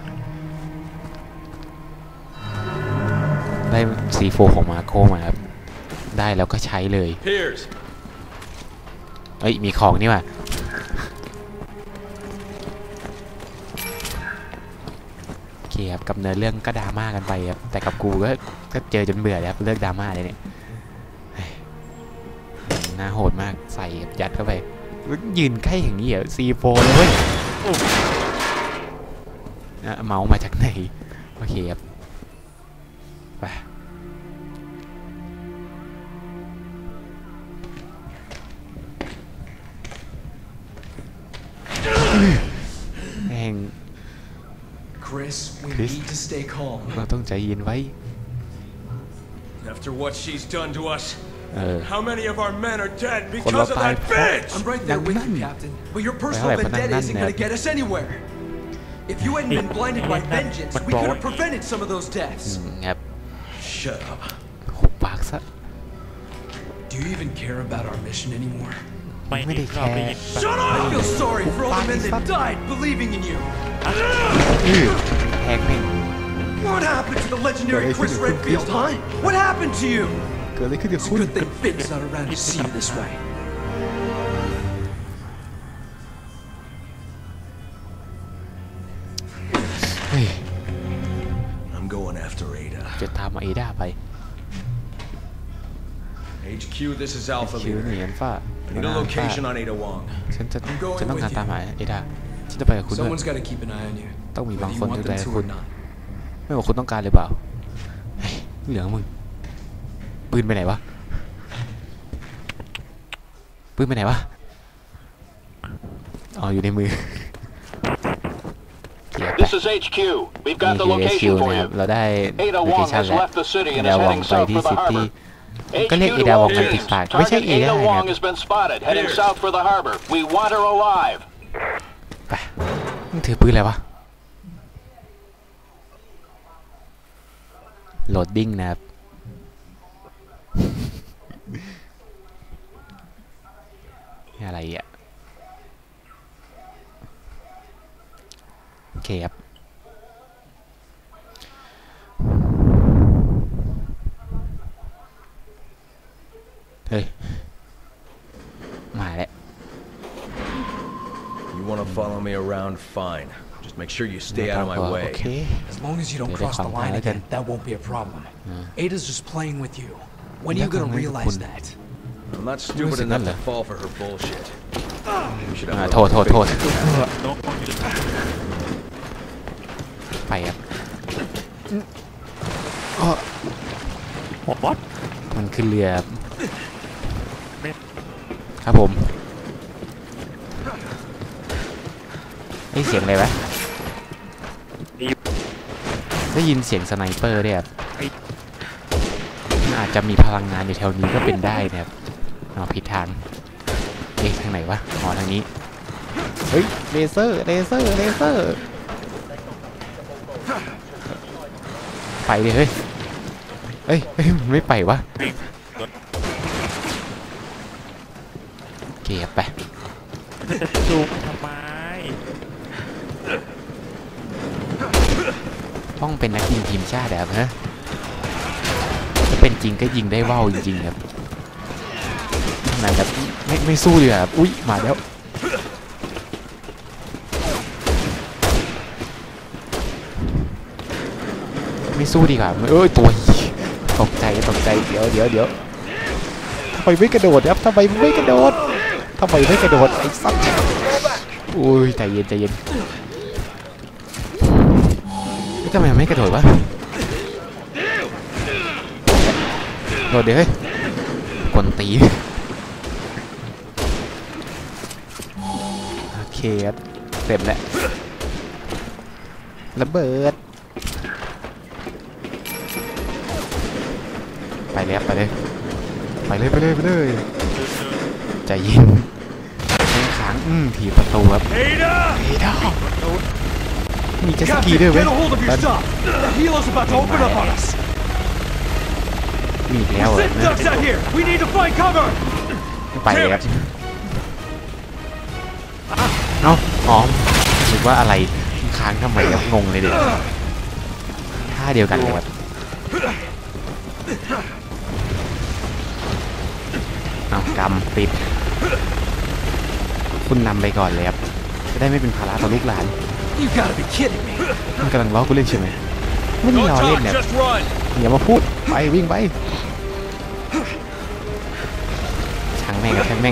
Speaker 1: ได้ C4 ของมาโคมาครับได้แล้วก็ใช้เลยเอ้ยมีของนี่ว่ะโอเคครับกับเนื้อเรื่องก็ดราม่ากันไปครับแต่กับกูก็เจอจนเบื่อแล้วเลิกดราม่าเลยเนี่ยน่าโหดมากใส่ยัดเข้าไปยืนใกล้อย่างนี้เหรอ C4 เลยเมาส์มาจากไหนโอเคครับไปแม่ง
Speaker 5: Chris, we need to stay calm.
Speaker 1: เราต้องใจเย็นไว้
Speaker 2: After what she's done to us,
Speaker 1: เออ
Speaker 2: how many of our men are dead
Speaker 1: คนเรา
Speaker 2: because of
Speaker 1: ตาย
Speaker 2: that
Speaker 1: เพราะ
Speaker 2: bitch?
Speaker 5: I'm right there with you, Captain. But your personal vendetta isn't going to get us anywhere. If you hadn't been blinded by vengeance, we could have prevented some of those deaths.
Speaker 1: ครับ
Speaker 2: Shut up.
Speaker 1: หุบปากซะ
Speaker 5: Do you even care about our mission anymore?
Speaker 1: ไม่ได้แค่
Speaker 2: Shut
Speaker 5: I
Speaker 2: up!
Speaker 5: feel sorry for all the men that died believing in you.
Speaker 1: แทงแม่ง
Speaker 5: What happened to the legendary Chris Redfield, huh? What happened to you?
Speaker 1: เกิดอะไรขึ้นกับ
Speaker 5: It's
Speaker 1: คุ
Speaker 5: a
Speaker 1: ณ
Speaker 5: good thing Finn's not around to see you this way.
Speaker 1: เฮ้ย
Speaker 2: I'm going after Ada.
Speaker 1: จะตามมาเอด้าไป
Speaker 2: HQ, this is Alpha
Speaker 1: คิว
Speaker 2: Leader.
Speaker 1: หนีอันฟ้า
Speaker 2: I need a location on Ada Wong.
Speaker 1: ฉันต้องการตามหาเอด้าฉันจะไปกับคุณด้วย
Speaker 5: Someone's got to keep an eye on you.
Speaker 1: ต้องมีบาง
Speaker 5: Whether
Speaker 1: ค
Speaker 5: you
Speaker 1: น
Speaker 5: want
Speaker 1: ดูแล
Speaker 5: them to
Speaker 1: คุ
Speaker 5: or
Speaker 1: ณ
Speaker 5: not.
Speaker 1: ไม่ว่าคุณต้องการหรือเปล่าเฮ้ยเหลืองมึงปืนไปไหนวะปืนไปไหนวะอ๋ออยู่ในมือ
Speaker 7: This is HQ. We've got the
Speaker 1: นี่คือ
Speaker 7: location for
Speaker 1: นะครับ
Speaker 7: you.
Speaker 1: เราได้
Speaker 7: Ada
Speaker 1: โลเค
Speaker 7: Wong
Speaker 1: ชั่น
Speaker 7: has
Speaker 1: แล้ว
Speaker 7: left the city
Speaker 1: เอ
Speaker 7: and
Speaker 1: ดา
Speaker 7: is
Speaker 1: วอง
Speaker 7: heading
Speaker 1: ไป
Speaker 7: south
Speaker 1: ที่
Speaker 7: for
Speaker 1: ซิ
Speaker 7: the
Speaker 1: ตี้
Speaker 7: harbor.
Speaker 1: ก็เรียก
Speaker 7: HQ
Speaker 1: เอ
Speaker 7: to
Speaker 1: ดาวอง
Speaker 7: all
Speaker 1: มันติด
Speaker 7: units.
Speaker 1: ปากไม่ใช่
Speaker 7: Target
Speaker 1: เอด้า
Speaker 7: Ada
Speaker 1: นะค
Speaker 7: Wong
Speaker 1: รับ
Speaker 7: has been spotted, heading south for the harbor. We want her alive.
Speaker 1: ไปมึงถือปืนอะไรวะโหลดดิ้งนะครับนี่อะไรอ่ะโอเคครับเฮ้ยมาแล้ว
Speaker 2: You want to follow me around? Fine. Just make sure you stay out of my
Speaker 1: โอ
Speaker 2: way.
Speaker 1: เค
Speaker 5: As long as you don't
Speaker 1: They
Speaker 5: cross the
Speaker 1: come
Speaker 5: line
Speaker 1: out
Speaker 5: again,
Speaker 1: again.
Speaker 5: that won't be a problem. Ada's just playing with you. When are you
Speaker 1: They
Speaker 5: gonna
Speaker 1: come out
Speaker 5: realize
Speaker 1: again.
Speaker 5: that?
Speaker 2: I'm not stupid
Speaker 1: Where's
Speaker 2: enough to
Speaker 1: another?
Speaker 2: fall for her bullshit. We should
Speaker 1: อ่า
Speaker 2: have
Speaker 1: โทษ
Speaker 2: her
Speaker 1: โท
Speaker 2: own
Speaker 1: ษ
Speaker 2: face.
Speaker 1: ไปครับ
Speaker 4: หัวบอส
Speaker 1: มันคือเรือครับผมได้เสียงอะไรวะได้ยินเสียงสไนเปอร์ด้วยครับมันอาจจะมีพลังงานอยู่แถวนี้ก็เป็นได้นะครับเอาผิดทางเอ๊ะทางไหนวะอ๋อทางนี้เฮ้ยเลเซอร์เลเซอร์เลเซอร์ไปดิเฮ้ยเฮ้ยมันไม่ไปวะเก็บไป
Speaker 4: จูบทำไม
Speaker 1: ต้องเป็นนักยิงทีมชาติแบบฮะถ้าเป็นจริงก็ยิงได้ว่าวจริงๆครับไหนแบบไม่สู้เลยครับอุ๊ยมาแล้วไม่สู้ดีกว่าเอ้ยตัวตกใจเดี๋ยวทำไมไม่กระโดดครับทำไมไม่กระโดดไอ้สัตว์อุ้ยใจเย็นทำไมไม่กระโดดวะโดดเดี๋ยวเฮ้ยกดคนตีโอเคครับเต็มแล้วระเบิดไปเลยครับไปเลยใจเย็นขังถีบประตูครับเฮ้ยดอกมีเจ็ตสกีด้วยเว้ยมีแล้วเหรอไปเลยครับเอ้าหอมคิดว่าอะไรค้างทำไมครับงงเลยเด็กท่าเดียวกันเลยครับเอากำติดคุณนำไปก่อนเลยครับจะได้ไม่เป็นภาระต่อลูกหลานมันกำลังล้อกูเล่นใช่ไหมไม่ได้ล้อเล่นเนี่ยอย่ามาพูดไปวิ่งไปช่างแม่งกับช่างแม่ง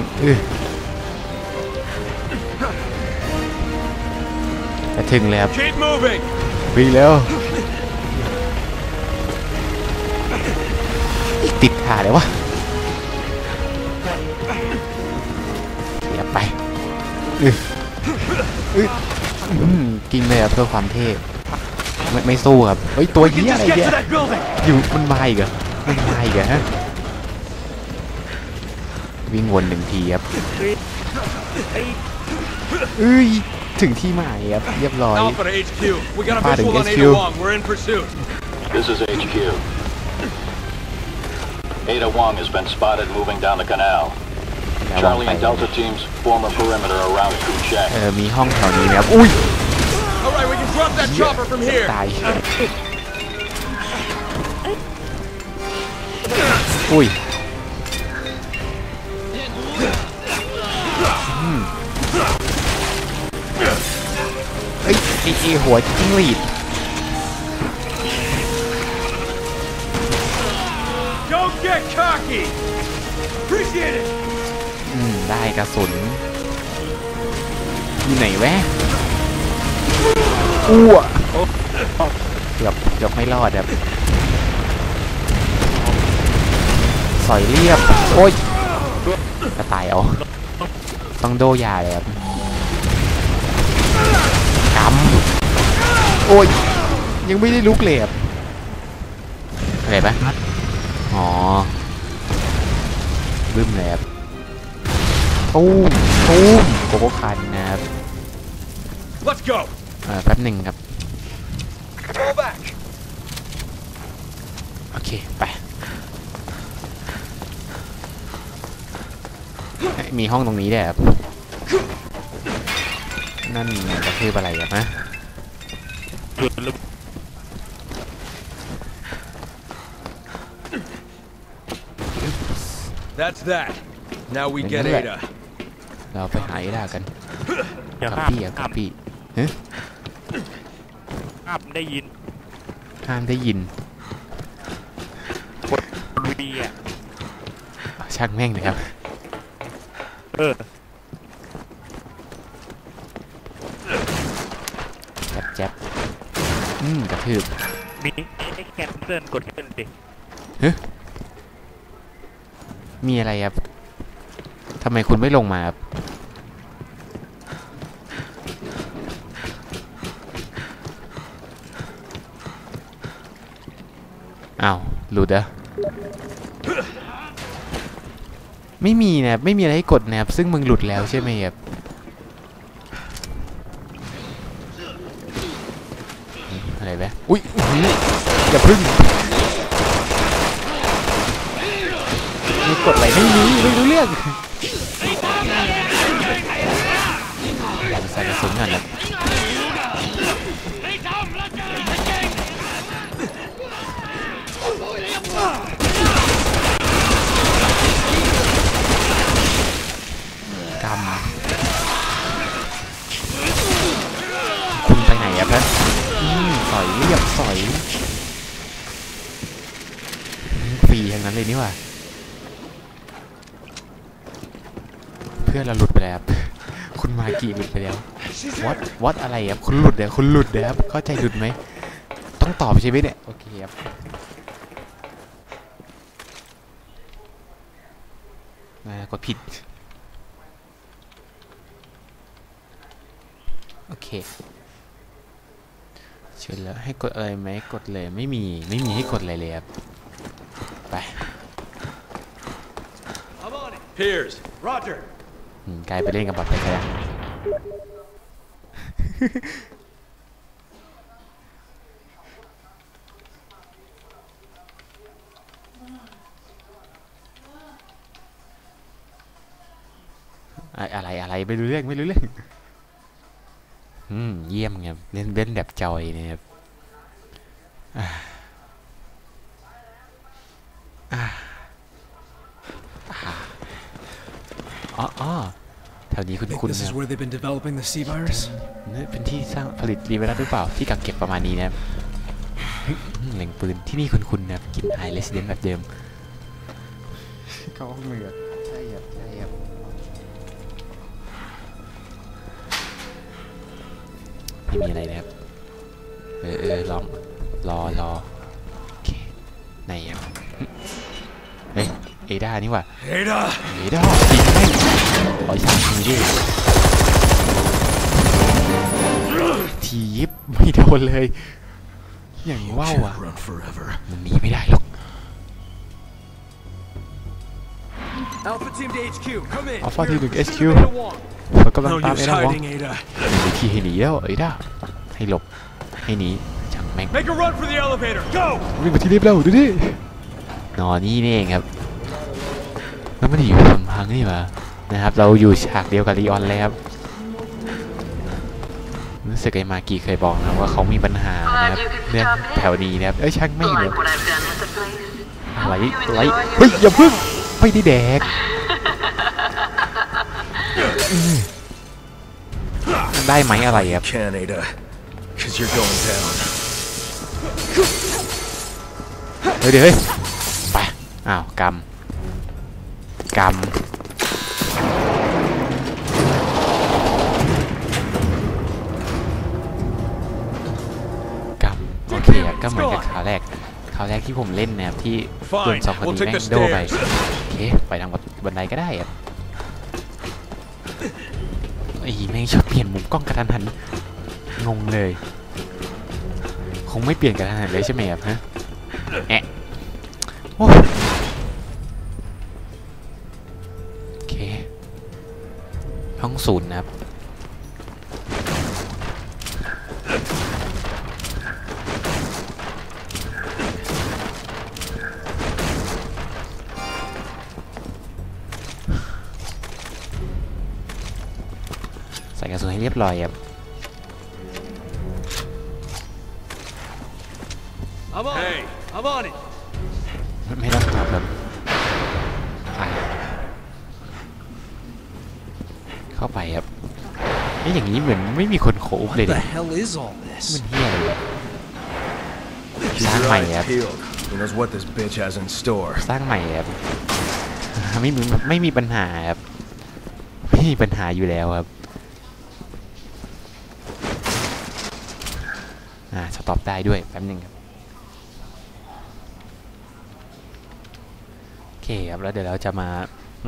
Speaker 1: จะถึงเลยครับวิ่งเร็วติดขาเลยวะเสียไปกินเลยครับเพื่อความเท่ไม่สู้ครับเฮ้ยตัวเหี้ยอะไรเนี่ยอยู่มันมาอีกเหรอฮะวิ่งวนหนึ่งทีครับถึงที่หมายครับเรียบร้อยป้าถึง HQ
Speaker 7: This is HQ. Ada Wong has been spotted moving down the canal. Charlie and Delta teams form a perimeter around Kuchek.
Speaker 1: มีห้องแถวนี้ไหมครับอุ้ย
Speaker 2: Alright, we can drop that chopper from here.
Speaker 1: ตายอุ้ยไอ้หัวจิ้งหรีด
Speaker 2: Don't get cocky. Appreciate it.
Speaker 1: ได้กระสุนอยู่ไหนแวะเกือบไม่รอดครับสอยเรียบโอ้ยจะตายเอาต้องโดยาเลยครับกำโอ้ยยังไม่ได้ลุกเลยครับอะไรปะอ๋อบึ้มเลยครับตู้มโกโก้คันนะครับ
Speaker 2: Let's go.
Speaker 1: แป๊บหนึ่งครับโอเคไปมีห้องตรงนี้ด้วยครับนั่นจะคืออะไรครับนะ
Speaker 2: That's that. Now we get Ada.
Speaker 1: เราไปหาAdaกันกับพี่
Speaker 4: ห้ามได้ยินวีอ่ะ
Speaker 1: ช่างแม่งเลยครับแจ๊บกระทืบ
Speaker 4: มีไอ้แคนเซิลกดขึ้นดิ
Speaker 1: มีอะไรครับทำไมคุณไม่ลงมาครับอ้าวหลุดอะไม่มีนะไม่มีอะไรให้กดนะครับซึ่งมึงหลุดแล้วใช่ไหมครับอะไรไหมอุ้ยอย่าพึ่งมีกดอะไรไม่รู้เรื่องใส่กระสุนก่อนนะคุณไปไหนอะเพื่อนสอยเรียบสอยฟรีทั้งนั้นเลยนี่หว่าเพื่อนเราหลุดไปแล้วคุณมากี่หลุดไปแล้ววัดอะไรครับคุณหลุดเนี่ยครับเข้าใจหลุดไหมต้องตอบใช่ไหมเนี่ยโอเคครับกดผิดโอเคเชิญแล้วให้กดอะไรไหมกดเลยไม่มีให้กดอะไรเลยครับไป
Speaker 2: Piers, Roger.
Speaker 1: กลายไปเล่นกับบอทไปแล้วอะไรไม่รู้เรื่องเยี่ยมครับเล่นแบบจอยนะครับอ๋อแถวนี้คุณนะ
Speaker 5: This is where they've been developing the sea virus.
Speaker 1: นี่เป็นที่สร้างผลิตรีไวรัสหรือเปล่าที่กักเก็บประมาณนี้นะครับแหล่งปืนที่นี่คุ้นๆนะครับกินไอเลสเดนแบบเดิมเขาเหมือนใช่ครับไม่มีอะไรนะครับลองรอโอเคไหนครับเฮ้ยเอด้านี่ว่ะเอด้ายิงไม่ปล่อยสามทีดิทียิบไม่โดนเลยอย่างว่าวอ่ะมันหนีไม่ได้หรอก
Speaker 5: Alpha team to HQ, come in.
Speaker 1: Alpha team to HQ เขากำลังตามเอด้าวะมีทีให้หนีแล้วเอด้าให้หลบให้หนีจังแม่ง
Speaker 2: Make a run for the elevator. Go.
Speaker 1: วิ่งมาที่ลิฟต์แล้วดูดินอนนี่เองครับแล้วไม่ได้อยู่ลำพังนี่หว่านะครับเราอยู่ฉากเดียวกับลีออนเลยครับรู้สึกไอ้มากีเคยบอกนะว่าเขามีปัญหานะครับเรื่องแถวนี้นะครับช่างไม่เลยอะไรเฮ้ยอย่าพึ่งไม่ได้แดกได้ไหมอะไรครับ
Speaker 2: Canada, 'cause you're going down.
Speaker 1: เฮ้ยไปอ้าวกำโอเคก็เหมือนกับคราวแรกที่ผมเล่นนะครับที่โดน2 คนนี้แม่งโดไปโอเคไปทางบันไดก็ได้ครับไอ้แม่งชอบเปลี่ยนมุมกล้องกระทันหันงงเลยคงไม่เปลี่ยนกระทันหันเลยใช่ไหมครับฮะโอเคห้องศูนย์นะครับใส่กระสุนให้เรียบร้อยครับ
Speaker 2: Hey, I'm on it.
Speaker 1: ไม่ต้องขับครับเข้าไปครับนี่อย่างนี้เหมือนไม่มีคนโคบเลย
Speaker 5: What
Speaker 1: ดิ
Speaker 5: the hell is all this?
Speaker 1: มันเฮี้ยเลยสร้างใหม่ครับ
Speaker 2: Who knows what this bitch has in store?
Speaker 1: สร้างใหม่ครับไม่มีปัญหาครับไม่มีปัญหาอยู่แล้วครับสต็อปได้ด้วยแป๊บนึงครับโอเคครับแล้วเดี๋ยวเราจะมา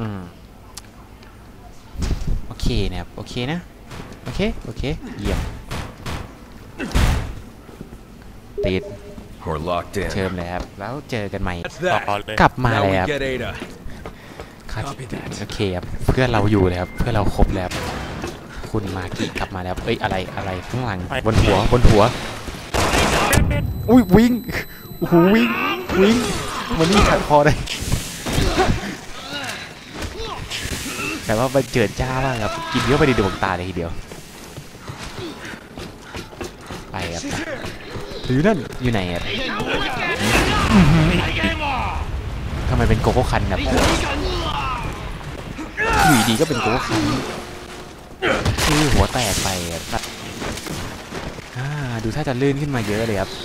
Speaker 1: โอเคนะครับโอเคนะโอเคเยี่ยมติดเชิญเลยครับแล้วเจอกันใหม่กลับมาแล้วครับโอเคครับเพื่อนเราอยู่เลยครับเพื่อนเราครบแล้วคุณมากิกลับมาแล้วอะไรข้างหลังบนหัวอุ้ยวิ่งโอ้โหวิ่งมันนี่ขัดคอได้แต่ว่ามันเจิดจ้ามากครับกินเยอะไปในดวงตาเลยทีเดียวไปครับอยู่นั่นอยู่ไหนครับทำไมเป็นโกโก้คันครับอยู่ดีก็เป็นโกโก้คันหัวแตกไปครับดูถ้าจะลื่นขึ้นมาเยอะเลยครับ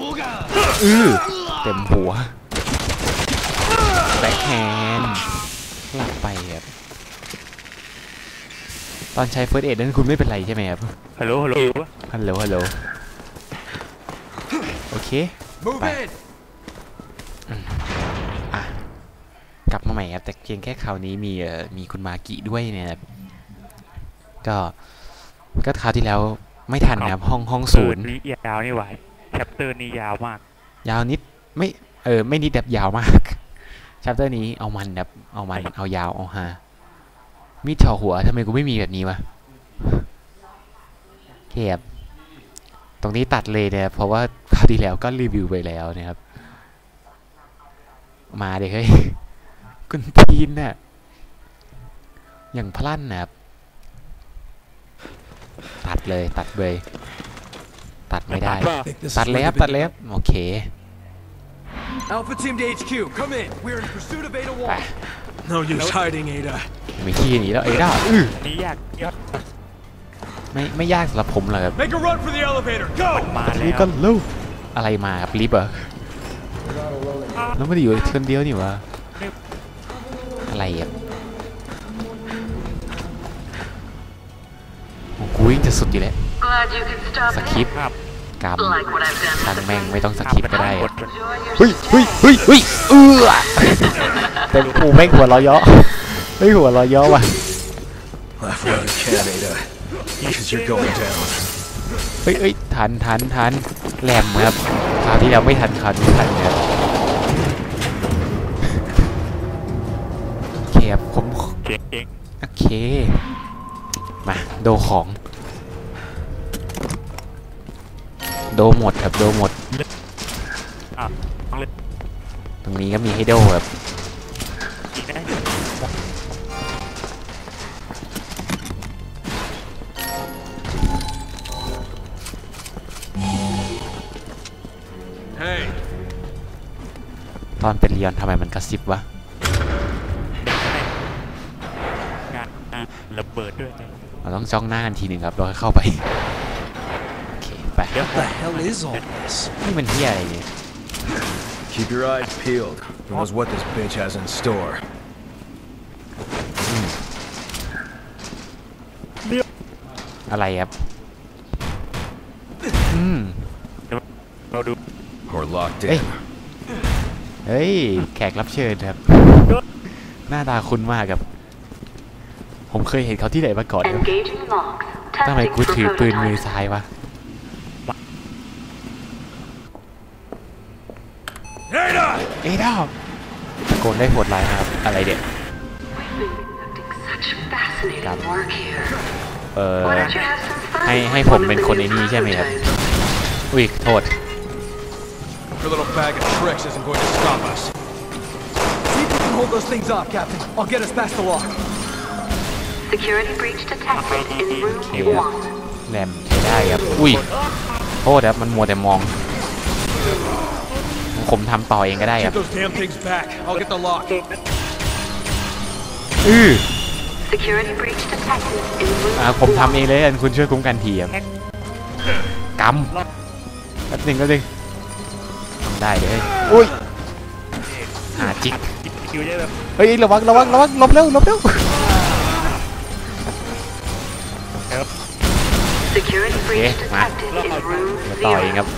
Speaker 1: เต็มหัวแบ็คแฮนด์หลับไปครับตอนใช้เฟิร์สเอดนั้นคุณไม่เป็นไรใช่ไหมครับ
Speaker 4: ฮัลโหล
Speaker 1: โอเคไปกลับมาใหม่ม่ครับแต่เพียงแค่คราวนี้มีคุณมากิด้วยเนี่ยก็คราวที่แล้วไม่ทันนะครับห้องศูนย์
Speaker 4: นี้ยาวนี่หว่าแชปเตอร์นี้ยาวมาก
Speaker 1: ยาวนิดไม่นิดแบบยาวมากแชปเตอร์นี้เอามันแบบเอายาวเอาฮามีดเฉาะหัวทำไมกูไม่มีแบบนี้วะเก็บตรงนี้ตัดเลยเนี่ยเพราะว่าคราวที่แล้วก็รีวิวไปแล้วนะครับมาเด็กเฮ้ยคุณทีนน่ะอย่างพลั่นนะครับตัดเลยตัดไม่ได้ตัดแล้วโอเค
Speaker 5: Alpha team to HQ, come in. We're in pursuit of Ada Wong.
Speaker 2: No use hiding, Ada.
Speaker 1: ไม่ขี้หนีแล้วAda
Speaker 4: นี่ยากยอด
Speaker 1: ไม่ยากสำหรับผมเลยครับ
Speaker 2: Make a run for the elevator. Go.
Speaker 4: มาแล้ว
Speaker 1: นี่ก็ลูกอะไรมาครับลิฟต์เหรอแล้วไม่ได้อยู่คนเดียวนี่วะอะไรอ่ะกูวิ่งจะสุดอยู่แล้วสคริปต์กรรมตั้งแม่งไม่ต้องสคริปต์ก็ได้เฮ้ยแต่กูแม่งหัวเราะเยาะหัวเราะเยาะว่ะ
Speaker 2: Laugh while you can, Ada, because you're going down.
Speaker 1: เฮ้ยทันแหลมครับคราวที่แล้วไม่ทันคราวนี้ทันครับโอเคครับผมโอเคมาโดของโดหมดครับโดหมดตรงนี้ก็มีให้โดครับตอนเป็นเรียนทำไมมันกระซิบวะ
Speaker 4: ระเบิดด้วย
Speaker 1: เราต้องจ้องหน้ากันทีหนึ่งครับเราเข้าไปโอเคไป
Speaker 2: What the hell is all this?
Speaker 1: นี่มันเหี้ยอะไรเนี่ย
Speaker 2: Keep your eyes peeled. Who knows what this bitch has in store?
Speaker 1: อะไรครับ
Speaker 4: เราดู
Speaker 2: Or locked in.
Speaker 1: เฮ้ยแขกรับเชิญครับหน้าตาคุ้นมากครับผมเคยเห็นเขาที่ไหนมาก่อนครับทำไมกูถือปืนมือซ้ายวะเอ็ดาตะโกนได้โหดร้ายนะครับอะไรเด็กครับให้ผมเป็นคนในนี้ใช่ไหมครับอุ้ยโทษ
Speaker 2: Your little bag of tricks isn't going to stop us.
Speaker 5: See if you can hold those things off, Captain. I'll get us past the lock.
Speaker 8: Security breach detected in room 1.
Speaker 1: แหลมใช้ได้ครับอุ้ยโทษครับมันมัวแต่มองผมทำต่อเองก็ได้ครับ
Speaker 2: Get those damn things back. I'll get the lock.
Speaker 8: Security breach detected in room
Speaker 1: ผมทำเองเลยคุณช่วยคุ้มกันทีครับกำแป๊บนึงได้เลยอุ้ยหาจิกเฮ้ยระวังหลบเร็วมาต่อยครับ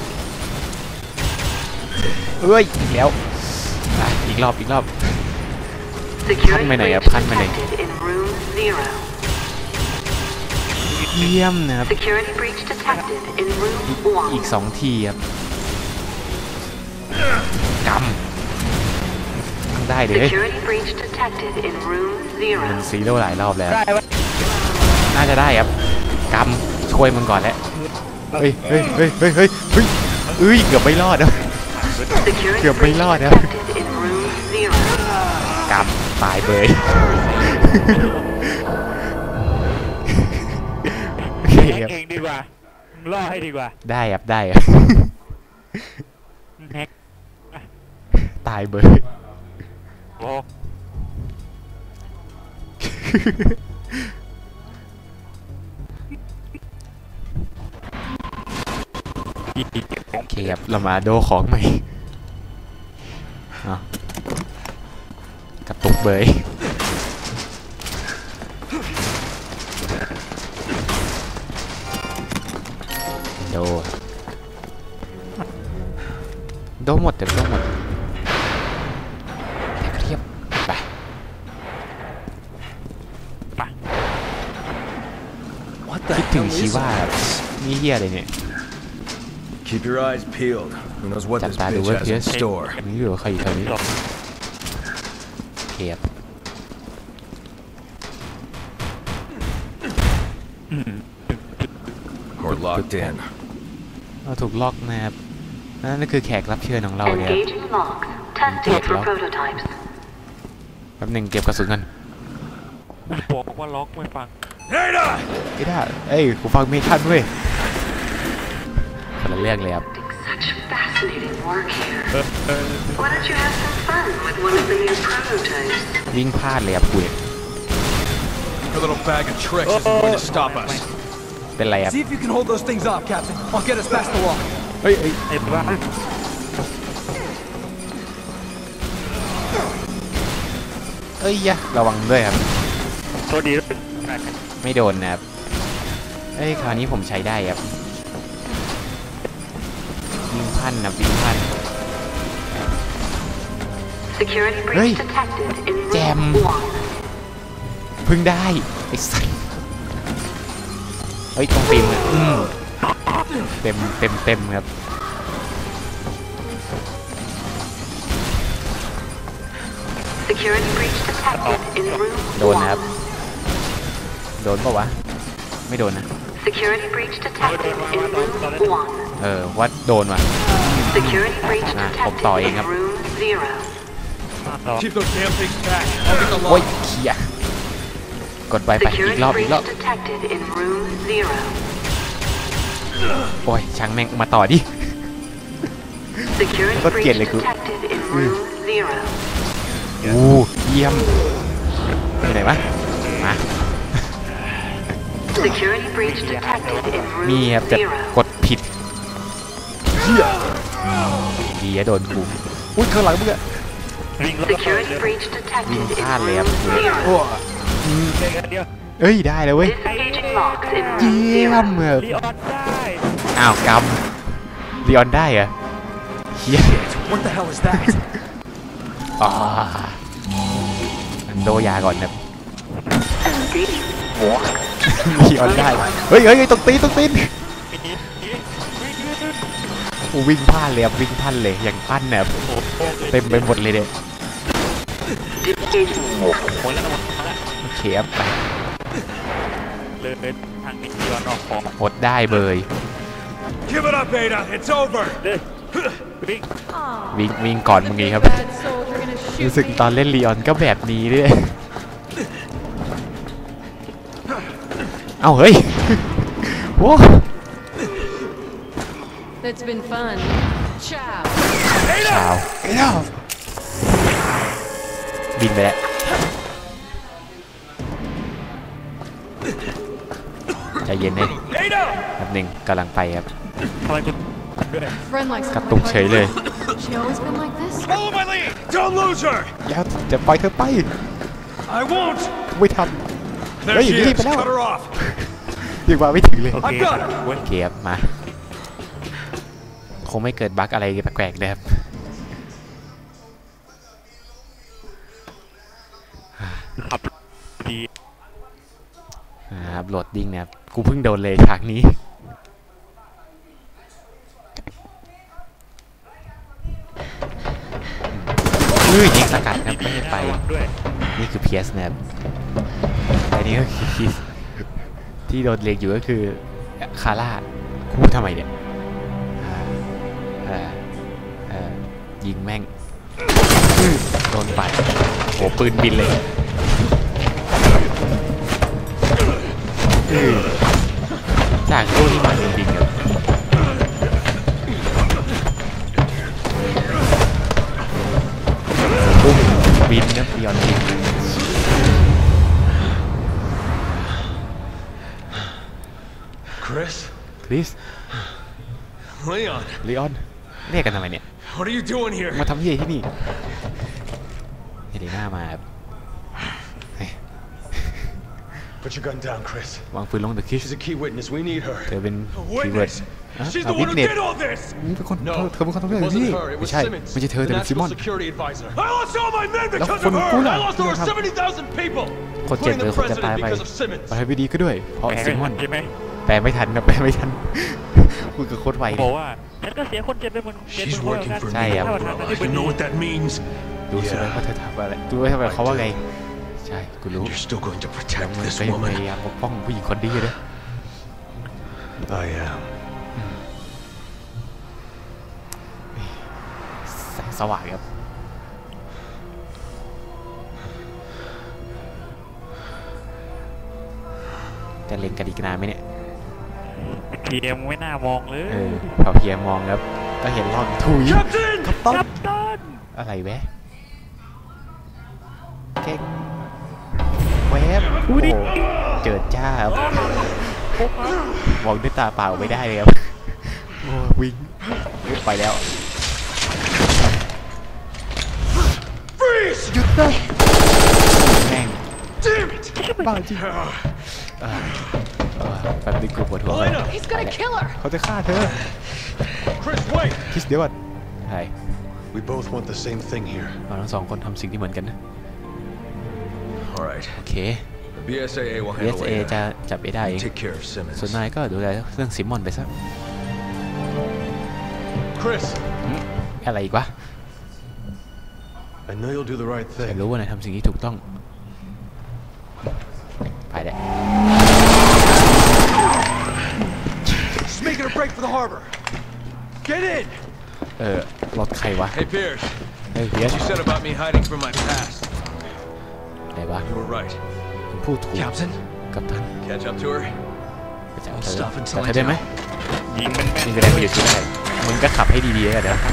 Speaker 1: เฮ้ยอีกแล้วอีกรอบพันไปไหนครับพันไปไหนเยี่ยมนะครับอีก2ทีครับกำได้เลยมันซีโร่หลายรอบแล้วน่าจะได้ครับกำช่วยมันก่อนแล้วเฮ้ยเกือบไม่รอดนะกำตายเลย
Speaker 4: เองดีกว่าล่อให้ดีกว่า
Speaker 1: ได้ครับ
Speaker 4: แฮก
Speaker 1: ตายเบอร์
Speaker 4: โอ้
Speaker 1: โอเคครับเรามาโดของใหม่กระตุกเบยโดหมดเรียบไปถึงชีว่านี่เฮียอะไรเนี่ย
Speaker 2: Keep your eyes peeled. Who knows what
Speaker 1: จับ
Speaker 2: this
Speaker 1: ตาดู
Speaker 2: bitch
Speaker 1: ไว้
Speaker 2: has
Speaker 1: เพีย
Speaker 2: in
Speaker 1: ส
Speaker 2: store.
Speaker 1: นี่อยู่ใครอยู่แถวนี้เทียบ
Speaker 2: We're locked in.
Speaker 1: เราถูกล็อกนะครับนั่นคือแขกรับเชิญของเราเนี่ย
Speaker 8: Engaging locks. Testing for prototypes.
Speaker 1: แป๊บหนึ่งเก็บกระสุนกัน
Speaker 4: บอกว่าล็อกไม่ฟัง
Speaker 2: Ada!
Speaker 1: ไม่ได้เอ้ยกูฟังไม่ทันเว้ยคนละเรื่องเลยครับ
Speaker 8: Such fascinating work here. Why don't you have some fun with one of the new prototypes?
Speaker 1: วิ่งพลาดเลยครับกูเนี่ย
Speaker 2: Your little bag of tricks isn't going to stop us.
Speaker 1: เป็นไรครับ
Speaker 5: See if you can hold those things off, Captain. I'll get us past the lock.
Speaker 1: เฮ้ย
Speaker 4: ไอ้บ้า
Speaker 1: เอ้ยยะระวังด้วยครับ
Speaker 4: โทษดี
Speaker 1: ไม่โดนนะครับเอ้ยคราวนี้ผมใช้ได้ครับวิ่งพันนะวิ่งพัน
Speaker 8: Security
Speaker 1: Hey.
Speaker 8: breach detected in
Speaker 1: Damn.
Speaker 8: room 1.
Speaker 1: เพึ่งได้ไอ้สัสเฮ้ยตรงฟิล์มเลยเต็มครับ
Speaker 8: Security breach detected in room
Speaker 1: โดนนะครับ โดนปะวะไม่โดนนะ
Speaker 8: 1. Security breach detected in room 1.
Speaker 1: ว่าโดนว่ะ
Speaker 8: Security breach
Speaker 1: Ah,
Speaker 8: detected
Speaker 1: ผมต่อเอง
Speaker 8: in
Speaker 1: ครับ
Speaker 8: room 0.
Speaker 2: Keep those damn things back. I'll get the
Speaker 1: โอ้ย
Speaker 2: lock.
Speaker 1: เขี้ยกดไปอีก
Speaker 8: Security
Speaker 1: รอบ
Speaker 8: breach detected in room 0.
Speaker 1: โอ้ยช่างแม่งมาต่อดิ
Speaker 8: Security
Speaker 1: Bất
Speaker 8: breach
Speaker 1: kiệt lại cứ-
Speaker 8: detected in room 0.
Speaker 1: อู้เยี่ยมไปไหนวะมา
Speaker 8: Security breach detected in
Speaker 1: มี
Speaker 8: room
Speaker 1: ครับแต่ก
Speaker 8: 0.
Speaker 1: ดผิดดีอะโดนกูอุ้ยข้างหลังมึงอะ
Speaker 4: วิ่งรอบ
Speaker 8: Security breach detected in
Speaker 1: วิ่งพลาดเลยครับ
Speaker 8: room 0.
Speaker 4: เดียว
Speaker 1: เอ้ยได้แล้วเว้ย
Speaker 8: Disengaging locks in
Speaker 1: เยี่ย
Speaker 8: room
Speaker 1: ม
Speaker 8: 0.
Speaker 1: เลย
Speaker 4: ลีออนได้
Speaker 1: อ้าวกำลีออนได้เหรอเฮีย
Speaker 5: What the hell is that?
Speaker 1: อ๋ออันโดยาก่อนนะลีออนได้เฮ้ยตกตีนโอ้วิ่งพลาดเลยครับวิ่งพลาดเลยอย่างปั้นเนี่ยเต็มไปหมดเลยเนี่ย
Speaker 8: Disengaging
Speaker 4: คนละหมดละ
Speaker 1: โอเคครับไป
Speaker 4: เลยทางนี้ลีออนออกของ
Speaker 1: หดได้เบย
Speaker 2: Give it up, Ada. It's over.
Speaker 4: เลยวิ่ง
Speaker 1: วิ่งก่อนมึงงี้ครับ
Speaker 6: Bad soldier gonna shoot
Speaker 1: รู้สึก
Speaker 6: me.
Speaker 1: ตอนเล่นลีออนก็แบบนี้ด้วยเอ้าเฮ้ยโว้
Speaker 6: That's been fun. Ciao.
Speaker 1: ชาวบินไปแล้วใจเย็นเลย
Speaker 2: Ada!
Speaker 1: แป๊บหนึงกำลังไปครับ
Speaker 4: ทำไมคุณด้วย
Speaker 6: Friend likes
Speaker 1: กระตุกเฉยเลย
Speaker 6: She always been like this?
Speaker 2: Follow my lead! Don't lose her!
Speaker 1: อย่าจะปล่อยเธอไป
Speaker 2: I won't!
Speaker 1: ไม่ท
Speaker 2: There
Speaker 1: Hey,
Speaker 2: she
Speaker 1: leave
Speaker 2: is.
Speaker 1: it out.
Speaker 2: Cut her off.
Speaker 1: ำยังมาไม่ถึงเลย
Speaker 4: โอเค
Speaker 2: I've got her.
Speaker 1: โอเคครับมาคงไม่เกิดบั๊กอะไรแปลกๆเลยครับ
Speaker 4: ขับดี
Speaker 1: ครับโหลดดิ้งนะครับกูเพิ่งโดนเลยฉากนี้ยิงสกัดครับไม่ให้ไป
Speaker 4: ด้วย
Speaker 1: นี่คือเพียสนะครับแต่นี่ก็คือคิสที่โดนเล็งอยู่ก็คือคาร่าคู่ทำไมเนี่ยยิงแม่งโดนปัดโหปืนบินเลยจากตู้ที่มันจริงๆครับปุ้มบินนะยอนบิน
Speaker 2: Chris?
Speaker 1: คริส
Speaker 2: Leon,
Speaker 1: ลีออนเรียกกันทำไมเนี่ย
Speaker 2: what are you doing here?
Speaker 1: มาทำที่ที่นี่เฮเลน่ามาครับ
Speaker 2: Put your gun down, Chris.
Speaker 1: วางปืนลงเดอะคิช
Speaker 2: She's a key witness. We need her.
Speaker 1: เธอเป็น
Speaker 2: A
Speaker 1: คีย์เวิร์ด
Speaker 2: witness? She's the one who did all this!
Speaker 1: นี่เป็นคน
Speaker 2: No,
Speaker 1: เธอเป็นคนทำเรื่อง
Speaker 2: it
Speaker 1: นี้
Speaker 2: wasn't her. It
Speaker 1: ไม่
Speaker 2: was
Speaker 1: ใช่
Speaker 2: Simmons,
Speaker 1: ไม่ใช่เธอ
Speaker 2: the
Speaker 1: แต่เป็นซิมอน
Speaker 2: national security advisor. I lost all my men because of
Speaker 1: คน
Speaker 2: her.
Speaker 1: กูล่ะ
Speaker 2: I lost
Speaker 1: ที่
Speaker 2: over
Speaker 1: เราทำ
Speaker 2: 70,000 people,
Speaker 1: คนเจ็บ
Speaker 2: including
Speaker 1: หรือ
Speaker 2: the
Speaker 1: คนจะตาย
Speaker 2: president
Speaker 1: ไป
Speaker 2: because of Simmons.
Speaker 1: ประธานาธิบดีก็ด้วยเพราะซิมอน
Speaker 4: ใช่ไหม
Speaker 1: แปลไม่ทันนะแปลไม่ทันพูดกับโคตรไว
Speaker 4: บอกว่าฉันก็เสียคนเจ็บไปเหมือนกัน
Speaker 1: ใช่ครับ
Speaker 2: You know what that means?
Speaker 1: ดูใช่ไหมว่าเธอทำอะไรดูว่าทำไมเขาว่าไงใช่กูรู้
Speaker 2: You're still going to protect
Speaker 1: มัน
Speaker 2: this
Speaker 1: ก็ยังพ
Speaker 2: woman.
Speaker 1: ยายามปกป้องผู้หญิงคนดีด้วย
Speaker 2: I am.
Speaker 1: แสงสว่างครับจะเล็งกันอีกนานไหมเนี่ย
Speaker 4: เพียงไม่น่ามองเลย
Speaker 1: พอเพียงมองครับก็เห็นรอบถุย
Speaker 2: Captain!
Speaker 1: กับต้น
Speaker 4: จับต้น
Speaker 1: อะไรแวะเก่งแวบโอ้เจิดจ้าครับมองด้วยตาเปล่าไม่ได้เลยครับโอ้วิ่งไปแล้วหยุดนะแม่งบ้าจริงแป๊บนึงกูปวดหัวเลย
Speaker 6: He's gonna kill her.
Speaker 1: เขาจะฆ่าเธอ
Speaker 2: Chris, wait!
Speaker 1: คิดเดี๋ยวก่อนใช่
Speaker 2: We both want the same thing here.
Speaker 1: เราทั้งสองคนทำสิ่งที่เหมือนกันนะ
Speaker 2: All right.
Speaker 1: โอเค
Speaker 2: The BSAA will handle
Speaker 1: BSA จะ
Speaker 2: it.
Speaker 1: จับไอ้ได้เอง
Speaker 2: Take care of Simmons.
Speaker 1: ส่วนนายก็ดูแลเรื่องซิมมอนไปซะ
Speaker 2: Chris,
Speaker 1: อะไรอีกวะ
Speaker 2: I know you'll do the right
Speaker 1: แต่
Speaker 2: thing.
Speaker 1: รู้ว่านายทำสิ่งที่ถูกต้องไปแหละ
Speaker 5: Just making a break for the harbor. Get in.
Speaker 1: รถใครวะ
Speaker 2: Hey, Pierce.
Speaker 1: เฮ้ยเฮีย
Speaker 2: You said about me hiding from my past.
Speaker 1: อะไรวะ
Speaker 2: You were right.
Speaker 1: ผมพูดถูก
Speaker 5: Captain.
Speaker 1: กับท่าน
Speaker 2: Catch up to her.
Speaker 1: ไปจับ
Speaker 5: Don't
Speaker 1: เธอ
Speaker 5: stop
Speaker 1: จั
Speaker 5: until
Speaker 1: บ
Speaker 5: I
Speaker 1: เธอได้ไหม
Speaker 5: tell.
Speaker 4: ยิงมันแม่น
Speaker 1: นี่แสดงว่าอยู่ที่ไหนมึงก็ขับให้ดีๆแล้วเดี๋ยว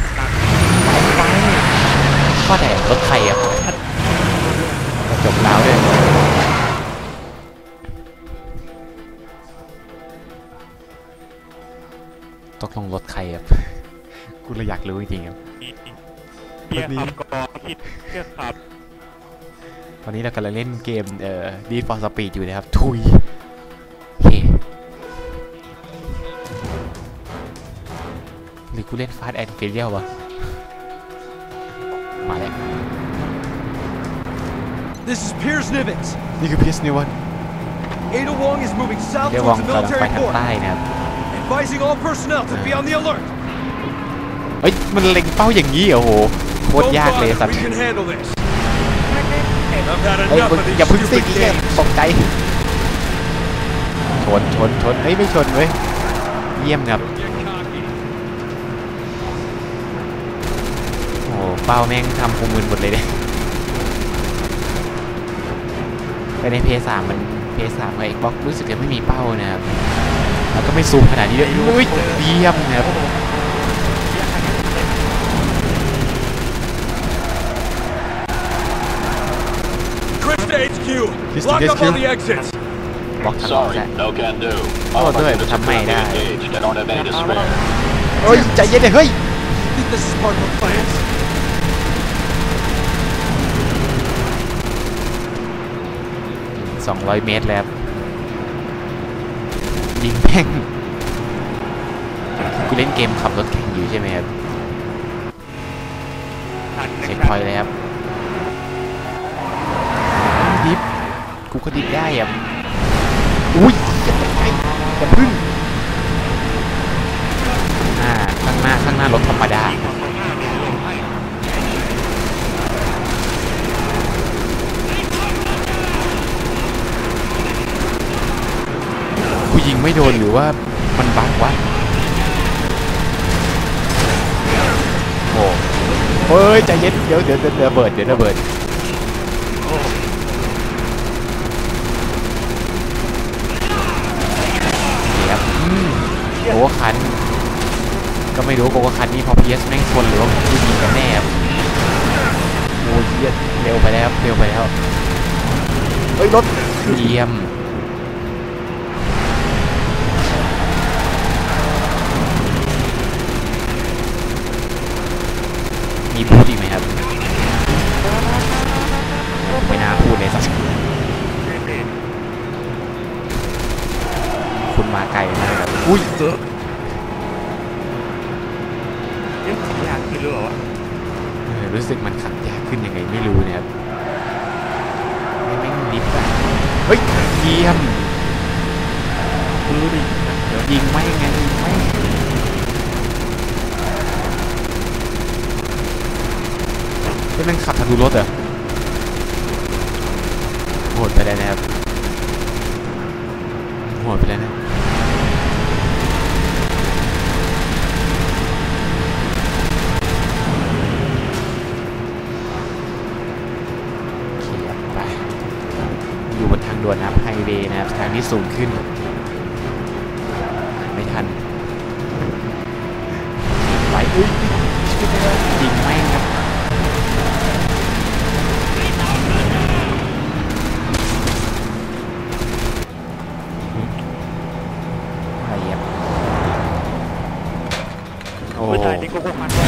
Speaker 1: ข้อแดงรถใครอ่ะกระจกล้าวด้วยตกลงรถใครอ่ะกูเลยอยากรู้จริงๆครับ
Speaker 4: เพียขับก่อนคิดเพียขับ
Speaker 1: ตอนนี้เรากำลังเล่นเกมNeed for Speed อยู่นะครับทุยโอเคหรือกูเล่น Fast and Furious วะมาแล้ว
Speaker 5: This is Piers Nivens.
Speaker 1: นี่คือพีชนิวัน
Speaker 5: Ada Wong is moving south
Speaker 1: เดี๋ยววอง
Speaker 5: towards the
Speaker 1: กำลังไป
Speaker 5: military
Speaker 1: ทาง
Speaker 5: fort,
Speaker 1: ใต้นะครับ
Speaker 5: advising all personnel to be on the alert.
Speaker 1: เฮ้ยมันเล็งเป้าอย่างนี้เหรอโหโคตรยากเลยสัตว์
Speaker 2: We can handle this. I've had
Speaker 1: เฮ้ย
Speaker 2: enough
Speaker 1: มึง
Speaker 2: of these
Speaker 1: อย่าพึ่งซิ่ง
Speaker 2: stupid
Speaker 1: เนี่ย
Speaker 2: games.
Speaker 1: ตกใจชนเฮ้ยไม่ชนเว้ยเยี่ยมครับ
Speaker 2: Get cocky.
Speaker 1: โอ้เป้าแม่งทำกูมึนหมดเลยเนี่ยแต่ใน PS3 มัน PS3 กับ Xbox รู้สึกจะไม่มีเป้านะครับแล้วก็ไม่ซูมขนาดนี้ด้วยอุ้ยเยี่ยมนะครับ
Speaker 2: Chris to HQ.
Speaker 1: Chris to
Speaker 2: Lock up
Speaker 1: HQ.
Speaker 2: all the exits.
Speaker 1: บล็อกทาง
Speaker 7: Sorry,
Speaker 1: ใช่
Speaker 7: no can do.
Speaker 1: Oh,
Speaker 7: All of
Speaker 1: do
Speaker 7: our
Speaker 1: it,
Speaker 7: units are
Speaker 1: tama
Speaker 7: currently
Speaker 1: na.
Speaker 7: engaged. I don't have any to spare.
Speaker 1: เฮ้ยใจเย็นเลยเฮ้ย
Speaker 5: I think this is part of the plans.
Speaker 1: 200 เมตรแล้วยิงแม่งกูเล่นเกมขับรถแข่งอยู่ใช่ไหมครับเช็คพอยต์เลยครับดิฟกูก็ดิฟได้อ่ะอุ้ยอย่าพึ่งข้างหน้ารถธรรมดากูยิงไม่โดนหรือว่ามันบั๊กวะโอ้เฮ้ยใจเย็นเดี๋ยวระเบิดนี่ครับโอ้คันก็ไม่รู้โกคันนี้พอ PS แม่งชนหรือว่ากูยิงกันแน่ครับโอ้เยี่ยเร็วไปแล้วเฮ้ยรถเยี่ยมมีพูดอีกไหมครับไม่น่าพูดเลยสักคุณมาไกลมากครับอุ้ย
Speaker 4: ยากขึ้นหรือเปล่าวะ
Speaker 1: รู้สึกมันขับยากขึ้นยังไงไม่รู้เนี่ยครับไม่ดิฟอะเฮ้ยเยี่ยม
Speaker 4: รู้ดิ
Speaker 1: ยิงไม่ไงยิงไม่เป็นนั่งขับทะลุรถเหรอโหดไปเลยนะครับโหดไปเลยนะไปอยู่บนทางด่วนนะครับไฮเวย์นะครับทางที่สูงขึ้นไม่ทันไปยิงไม่ครับ
Speaker 4: ไม่ได้นี่ก็คงมันไว้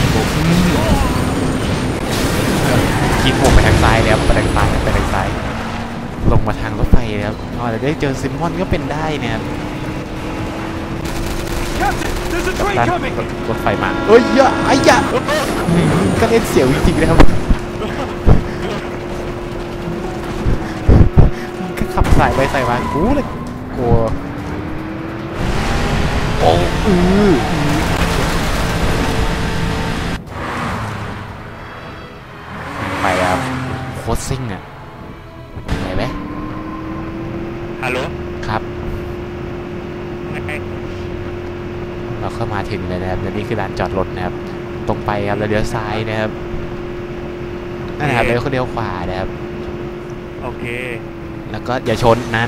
Speaker 1: คิดผมไปทางซ้ายแล้วไปทางซ้ายไปทางซ้ายลงมาทางรถไฟแล้วอาจจะได้เจอซิมมอนก็เป็นได้นะครับตั้งรถไฟมาเอ้ยอย่าไอ้ยะก็เล่นเสียวจริงๆนะครับก็ขับสายไปสายมากูเลยกลัวโอ้ไปครับโคตรซิ่งอ่ะไหนไหม
Speaker 4: ฮัลโหล
Speaker 1: ครับเราเข้ามาถึงเลยนะครับและนี่คือลานจอดรถนะครับตรงไปครับแล้วเลี้ยวซ้ายนะครับนั่นนะครับแล้วก็เลี้ยวขวานะครับ
Speaker 4: โอเค
Speaker 1: แล้วก็อย่าชนนั่น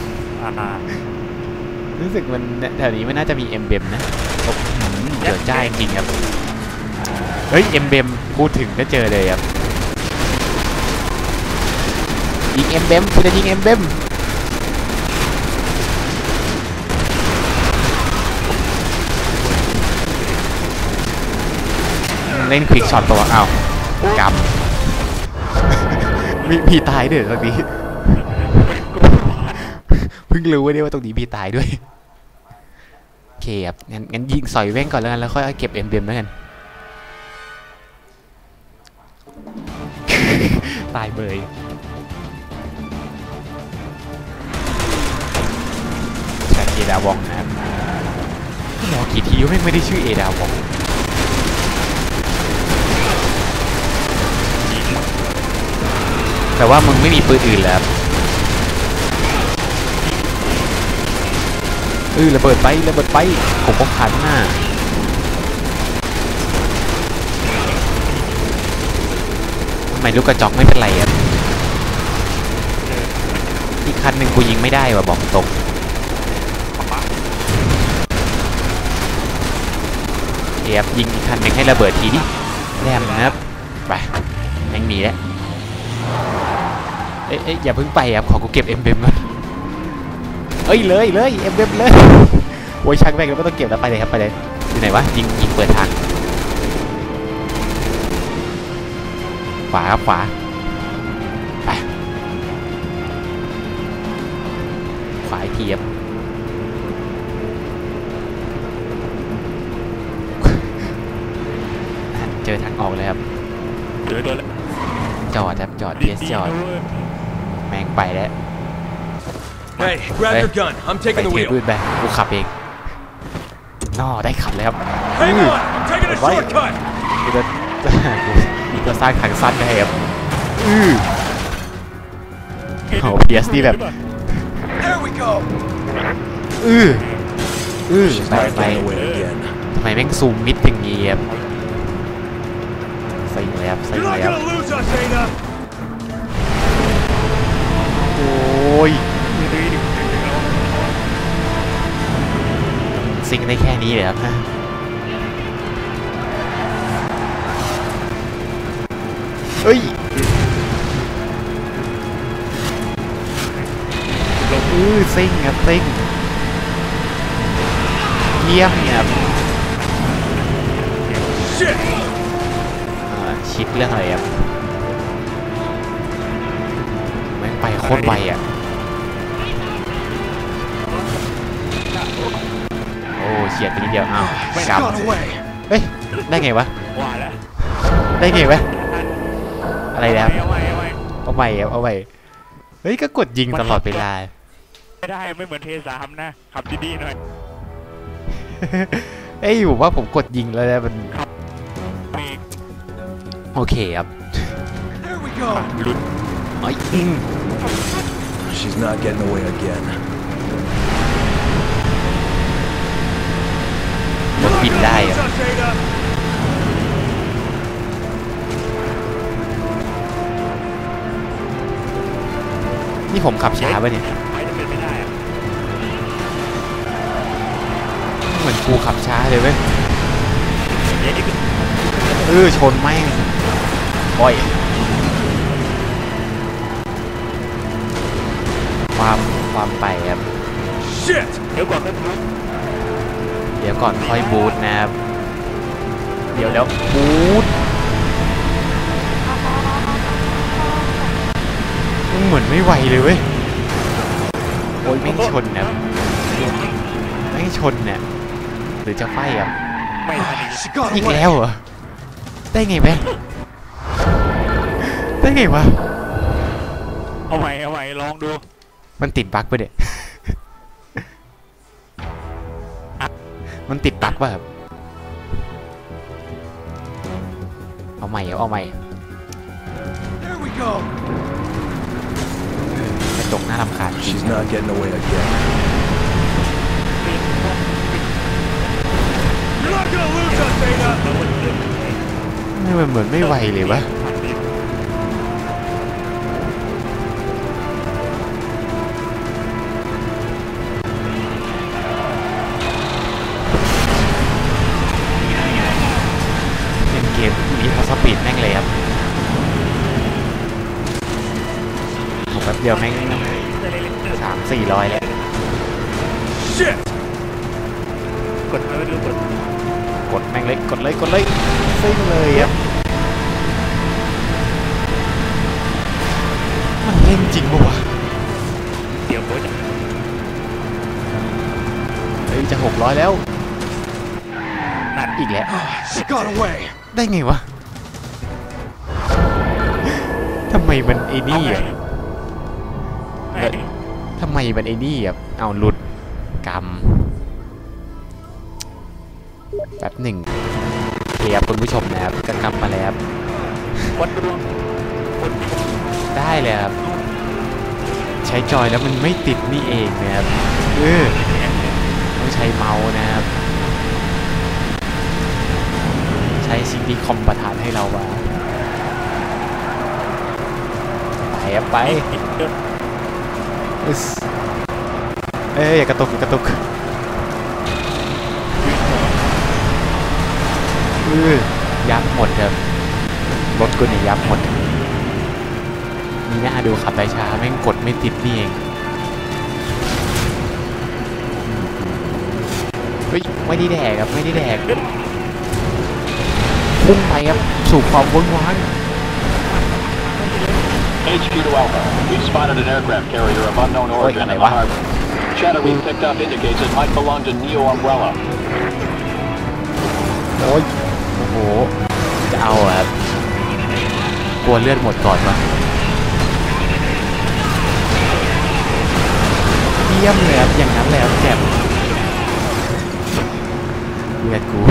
Speaker 1: รู้สึกมันแถวนี้ไม่น่าจะมีเอ็มเบมนะเจอจ้าจริงครับเฮ้ยเอ็มเบมพูดถึงก็เจอเลยครับยิงเอ็มเบมคุณจะยิงเอ็มเบมเล่นควิกช็อตตัวอ้าวกำมีตายด้วยตรงนี้เพิ่งรู้ว่าตรงนี้มีตายด้วยโอเคครับงั้นยิงสอยแว่งก่อนแล้วกันแล้วค่อยเก็บเอ็มเบมแล้วกันตายเบยแชทเอดาวองนะครับมองกี่ทีก็ไม่ได้ชื่อเอดาวองแต่ว่ามึงไม่มีปืนอื่นแล้วระเบิดไประเบิดไปผมก็ขันหน้าทำไมลูกกระจอกไม่เป็นไรอ่ะอีกคันหนึ่งกูยิงไม่ได้ว่ะบอกตรงเดี๋ยวยิงอีกคันหนึ่งให้ระเบิดทีดิแรมนะครับไปยังมีแล้วเอ๊ะอย่าเพิ่งไปครับขอกูเก็บเอ็มเบมก่อนเลยเอ็มเบมเลยโอ้ยช่างแม่งแล้วไม่ต้องเก็บแล้วไปเลยครับไปเลยอยู่ไหนวะยิงเปิดทางขวาครับขวาไปขวาอีกทีครับเจอทางออกเลยครับจอดครับจอดเพียสจอดแม่งไปแล้ว
Speaker 2: Hey, grab your gun. I'm
Speaker 1: ไป
Speaker 2: taking the
Speaker 1: ถือ
Speaker 2: wheel.
Speaker 1: ปืนไปกูขับเองน่อได้ขับเลยครับ
Speaker 2: Hang on, I'm taking a shortcut.
Speaker 1: กูจะมีตัวสร้างทางสั้นให้ครับโอ้เพียสนี่แบบ
Speaker 2: There we go.
Speaker 1: ไปทำไมแม่งซูมมิดอย่างงี้ครับใส่เลยครับใส่
Speaker 2: You're
Speaker 1: เลย
Speaker 2: not
Speaker 1: ครับ
Speaker 2: gonna lose us, Aina.
Speaker 1: โอ้ยซิงได้แค่นี้เลยครับเฮ้ยซิงครับซิงเยี่ยมครับชิดเรื่องอะไรครับแม่งไปโคตรไวอ่ะโอ้เฉียดไปนิดเดียวอ้าวกำเฮ้ยได้ไงวะได้ไงวะอะไรแล้วเอาใหม่เฮ้ยก็กดยิงตลอดเวลา
Speaker 4: ไม่ได้ไม่เหมือนเทสามนะขับดีๆหน่อย
Speaker 1: เอ้ยผมว่าผมกดยิงแล้วนะมัน
Speaker 4: เบรก
Speaker 1: โอเคครับ
Speaker 5: There we go.
Speaker 4: ลุ้น
Speaker 1: ไอ้
Speaker 2: She's not getting away again.
Speaker 1: รถบินได้อะ
Speaker 2: Lose us, Ada.
Speaker 1: นี่ผมขับช้าไปะเนี่ย
Speaker 4: ไปจะเป็นไม่ได้อะ
Speaker 1: เหมือนกูขับช้าเลยเว้ย
Speaker 4: เดี๋ยวนี้ก็
Speaker 1: ชนแม่งบ่อยความไปครับ
Speaker 2: Shit!
Speaker 4: เดี๋ยวก่อนก็ลุ้น
Speaker 1: เดี๋ยวก่อนค่อยบูทนะครับเดี๋ยวบูทมันเหมือนไม่ไหวเลยเว้ยโอ้ยแม่งชนนะแม่งชนเนี่ยหรือจะไฟอ่ะ
Speaker 4: ไม่ทันอีก
Speaker 5: She got
Speaker 1: อีก
Speaker 5: away.
Speaker 1: แล้วเหรอได้ไงแม่ได้ไงวะ
Speaker 4: เอาใหม่ลองดู
Speaker 1: มันติดบั๊กปะเนี่ยมันติดบั๊กป่ะครับเอาใหม่
Speaker 5: There we go.
Speaker 1: กระจกหน้ารำคาญจริง
Speaker 2: She's not getting away again. You're not gonna lose us, Ada.
Speaker 1: นี่มันเหมือนไม่ไหวเลยวะเป็นเกมมีพอสปีดแม่งเลยครับผมแป๊บเดียวแม่ง300-400แล้ว
Speaker 2: Shit!
Speaker 4: กดเลยดูกด
Speaker 1: แม่งเลยกดเลยซิ่งเลยครับมันเล่นจริงปะวะ
Speaker 4: เดี๋ยวโบจะ
Speaker 1: เฮ้ยจะ600แล้ว
Speaker 4: นั่น
Speaker 1: อีกแล้ว
Speaker 5: She got away.
Speaker 1: ได้ไงวะทำไมมันไอ้นี่อ่ะ
Speaker 4: ไอ้
Speaker 1: ทำไมมันไอ้นี่อ่ะเอาหลุดกรรมแป๊บหนึ่งเทียบคุณผู้ชมนะครับก็กลับมาแล้ว
Speaker 4: วัดดวง
Speaker 1: ได้เลยครับใช้จอยแล้วมันไม่ติดนี่เองนะครับต้องใช้เมาส์นะครับใช้ซิงดีคอมประทานให้เราวะไปครับไปอึ๊สอย่ากระตุกยับหมดครับรถกูเนี่ยยับหมดนี่น่าดูขับไปช้าแม่งกดไม่ติดนี่เองเฮ้ยไม่ได้แดกครับไม่ได้แดกพุ่งไปครับสู่ความว้งว้าง
Speaker 7: HQ to Alpha. We've spotted an aircraft carrier of unknown origin in the harbor. Chatter we picked up indicates it might belong to Neo Umbrella.
Speaker 1: โอ้โหจะเอาครับกลัวเลือดหมดก่อนวะเยี่ยมเลยครับอย่างนั้นแล้วแจ่มเลือดกู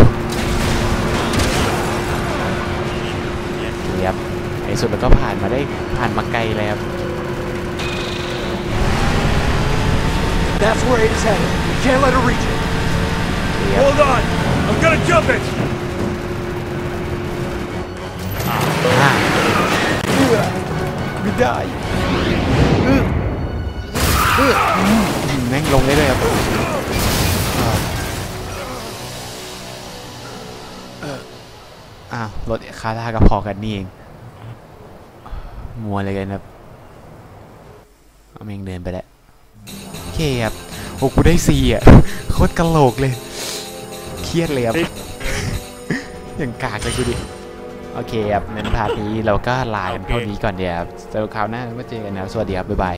Speaker 1: ครับในสุดแล้วก็ผ่านมาไกลแล้ว
Speaker 5: That's where it's headed. We can't let her reach it.
Speaker 2: Hold on. I'm gonna jump it.
Speaker 1: ไม่ได้แม่งลงได้เลยครับรถคาร่าก็พอกันนี่เองมัวเลยกันครับเอาแม่งเดินไปแล้วโอเคครับโอ้กูได้4อ่ะโคตรกะโหลกเลยเครียดเลยครับอย่างกากเลยกูดิโอเคครับในพาร์ทนี้เราก็ลากันเท่านี้ก่อนเดี๋ยวครับเจอคราวหน้ามาเจอกันนะสวัสดีครับบ๊ายบาย